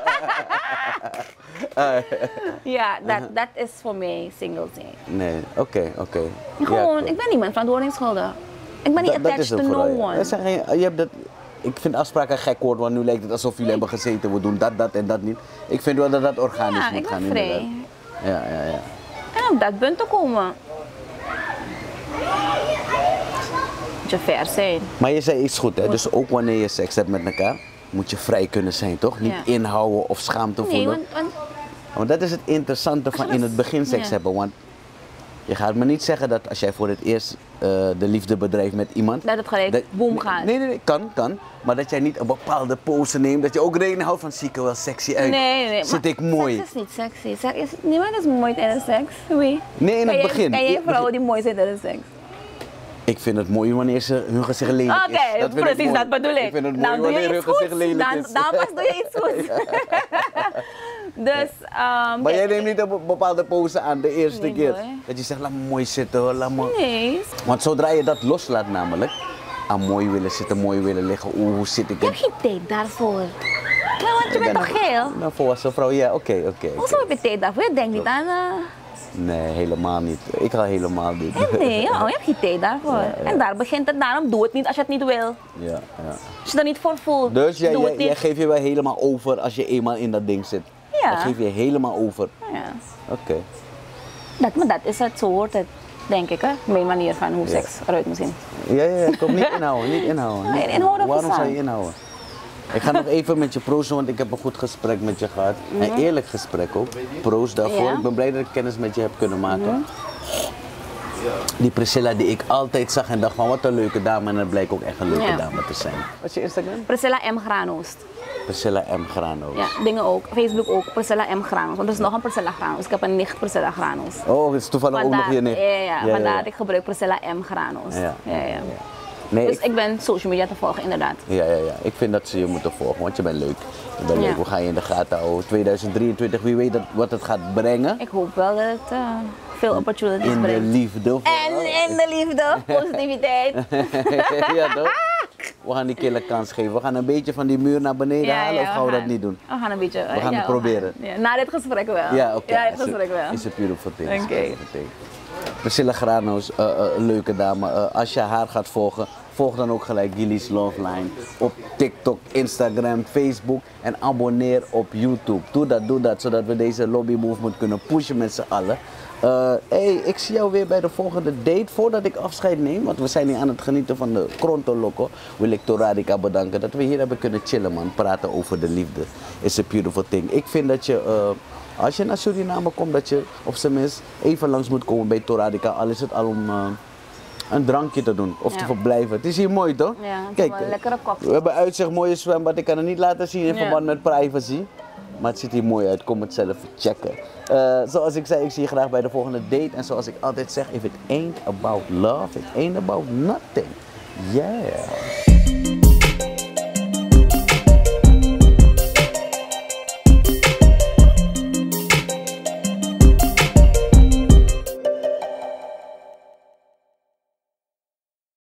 Speaker 1: Ja, dat is voor mij single zijn.
Speaker 2: Nee, oké.
Speaker 1: Gewoon,
Speaker 2: Ja,
Speaker 1: ik ben niemand verantwoording schuldig. Ik ben niet
Speaker 2: dat is
Speaker 1: attached
Speaker 2: het
Speaker 1: to
Speaker 2: vooral,
Speaker 1: no
Speaker 2: ja.
Speaker 1: one.
Speaker 2: Er zijn je hebt dat, ik vind afspraken gek woord, want nu lijkt het alsof jullie hebben gezeten. We doen dat en dat niet. Ik vind wel dat dat organisch
Speaker 1: Ja,
Speaker 2: moet
Speaker 1: ik
Speaker 2: gaan.
Speaker 1: ben vrij.
Speaker 2: Inderdaad. Ja.
Speaker 1: En op dat punt te komen. Moet je ver zijn.
Speaker 2: Maar je zei iets goed, hè? Dus ook wanneer je seks hebt met elkaar, moet je vrij kunnen zijn, toch? Niet inhouden of schaamte
Speaker 1: Nee,
Speaker 2: voelen. Want dat is het interessante van in het begin seks hebben. Want je gaat me niet zeggen dat als jij voor het eerst de liefde bedrijft met iemand...
Speaker 1: Dat het gelijk boom gaat.
Speaker 2: Nee, kan. Maar dat jij niet een bepaalde pose neemt, dat je ook rekening houdt van zie ik er wel sexy uit.
Speaker 1: Nee.
Speaker 2: Zit ik mooi?
Speaker 1: Seks is niet sexy. Niemand is mooi tijdens seks. Oui.
Speaker 2: Nee, in het begin.
Speaker 1: Ken je vrouwen die mooi zijn tijdens seks?
Speaker 2: Ik vind het mooi wanneer ze hun gezicht lelijk is.
Speaker 1: Oké, precies, dat bedoel ik.
Speaker 2: Ik vind het mooi
Speaker 1: Dan doe je
Speaker 2: wanneer hun
Speaker 1: iets
Speaker 2: gezicht
Speaker 1: goeds.
Speaker 2: lelijk is.
Speaker 1: Dan pas doe je iets goeds. Dus,
Speaker 2: maar jij neemt niet een bepaalde pose aan de eerste
Speaker 1: Nee,
Speaker 2: keer.
Speaker 1: hoor.
Speaker 2: Dat je zegt, laat me mooi zitten hoor, laat me...
Speaker 1: Nee.
Speaker 2: Want zodra je dat loslaat namelijk, aan mooi willen zitten, mooi willen liggen, hoe zit ik
Speaker 1: Je hebt geen tijd daarvoor. Nou, want je bent toch geel?
Speaker 2: Nou, volwassen vrouw, ja, oké.
Speaker 1: Hoezo heb je tijd daarvoor? Je denkt niet aan...
Speaker 2: Nee, helemaal niet. Ik ga helemaal niet.
Speaker 1: Nee, je hebt geen tijd daarvoor.
Speaker 2: Ja.
Speaker 1: En daar begint het, daarom doe het niet als je het niet wil.
Speaker 2: Ja.
Speaker 1: Als je er niet voor voelt,
Speaker 2: Dus
Speaker 1: doe het
Speaker 2: jij
Speaker 1: niet.
Speaker 2: geeft je wel helemaal over als je eenmaal in dat ding zit.
Speaker 1: Ja.
Speaker 2: Dat geef je helemaal over.
Speaker 1: Ja.
Speaker 2: Oké.
Speaker 1: Maar dat is het, zo hoort het, denk ik, hè? Mijn manier van hoe seks eruit moet zien.
Speaker 2: Ja, kom niet inhouden.
Speaker 1: Nee, inhouden
Speaker 2: Waarom
Speaker 1: verstaan.
Speaker 2: zou je inhouden? Ik ga nog even met je proosten, want ik heb een goed gesprek met je gehad. Een eerlijk gesprek ook. Proost daarvoor.
Speaker 1: Ja.
Speaker 2: Ik ben blij dat ik kennis met je heb kunnen maken. Die Priscilla die ik altijd zag en dacht van wat een leuke dame. En het blijkt ook echt een leuke dame te zijn. Wat is je Instagram?
Speaker 1: Priscilla M. Granost.
Speaker 2: Priscilla M. Grano.
Speaker 1: Ja, dingen ook. Facebook ook. Priscilla M. Granost. Want er is nog een Priscilla Granost. Ik heb een nicht Priscilla Granost.
Speaker 2: Oh, het is toevallig ook nog je nicht.
Speaker 1: Vandaar dat ik gebruik Priscilla M. Granost.
Speaker 2: Ja. Nee,
Speaker 1: Dus ik ben social media te volgen, inderdaad.
Speaker 2: Ja. Ik vind dat ze je moeten volgen, want je bent leuk. Je bent leuk. We gaan je in de gaten houden. 2023, wie weet wat het gaat brengen.
Speaker 1: Ik hoop wel dat het veel opportunities
Speaker 2: In de
Speaker 1: brengt.
Speaker 2: liefde.
Speaker 1: En in de liefde, positiviteit.
Speaker 2: Ja toch? We gaan die killer kans geven. We gaan een beetje van die muur naar beneden halen of gaan we dat niet doen?
Speaker 1: We gaan een beetje.
Speaker 2: We gaan het proberen.
Speaker 1: Na dit gesprek wel.
Speaker 2: Ja, oké.
Speaker 1: Ja, dit gesprek wel.
Speaker 2: Is a beautiful thing.
Speaker 1: Oké.
Speaker 2: Beautiful thing. Priscilla Granos, een leuke dame. Als je haar gaat volgen, volg dan ook gelijk Gilly's Love Line op TikTok, Instagram, Facebook en abonneer op YouTube. Doe dat, zodat we deze lobby movement kunnen pushen met z'n allen. Ik zie jou weer bij de volgende date. Voordat ik afscheid neem, want we zijn hier aan het genieten van de Kronto Loco, wil ik Torarica bedanken dat we hier hebben kunnen chillen, man. Praten over de liefde. It's a beautiful thing. Ik vind dat je, als je naar Suriname komt, dat je op zijn minst even langs moet komen bij Torarica. Al is het al om een drankje te doen of te verblijven. Het is hier mooi toch?
Speaker 1: Ja,
Speaker 2: kijk,
Speaker 1: een lekkere cocktail.
Speaker 2: we hebben uitzicht, mooie zwembad. Ik kan het niet laten zien in verband met privacy. Maar het ziet hier mooi uit, kom het zelf checken. Zoals ik zei, ik zie je graag bij de volgende date. En zoals ik altijd zeg, if it ain't about love, it ain't about nothing. Yeah.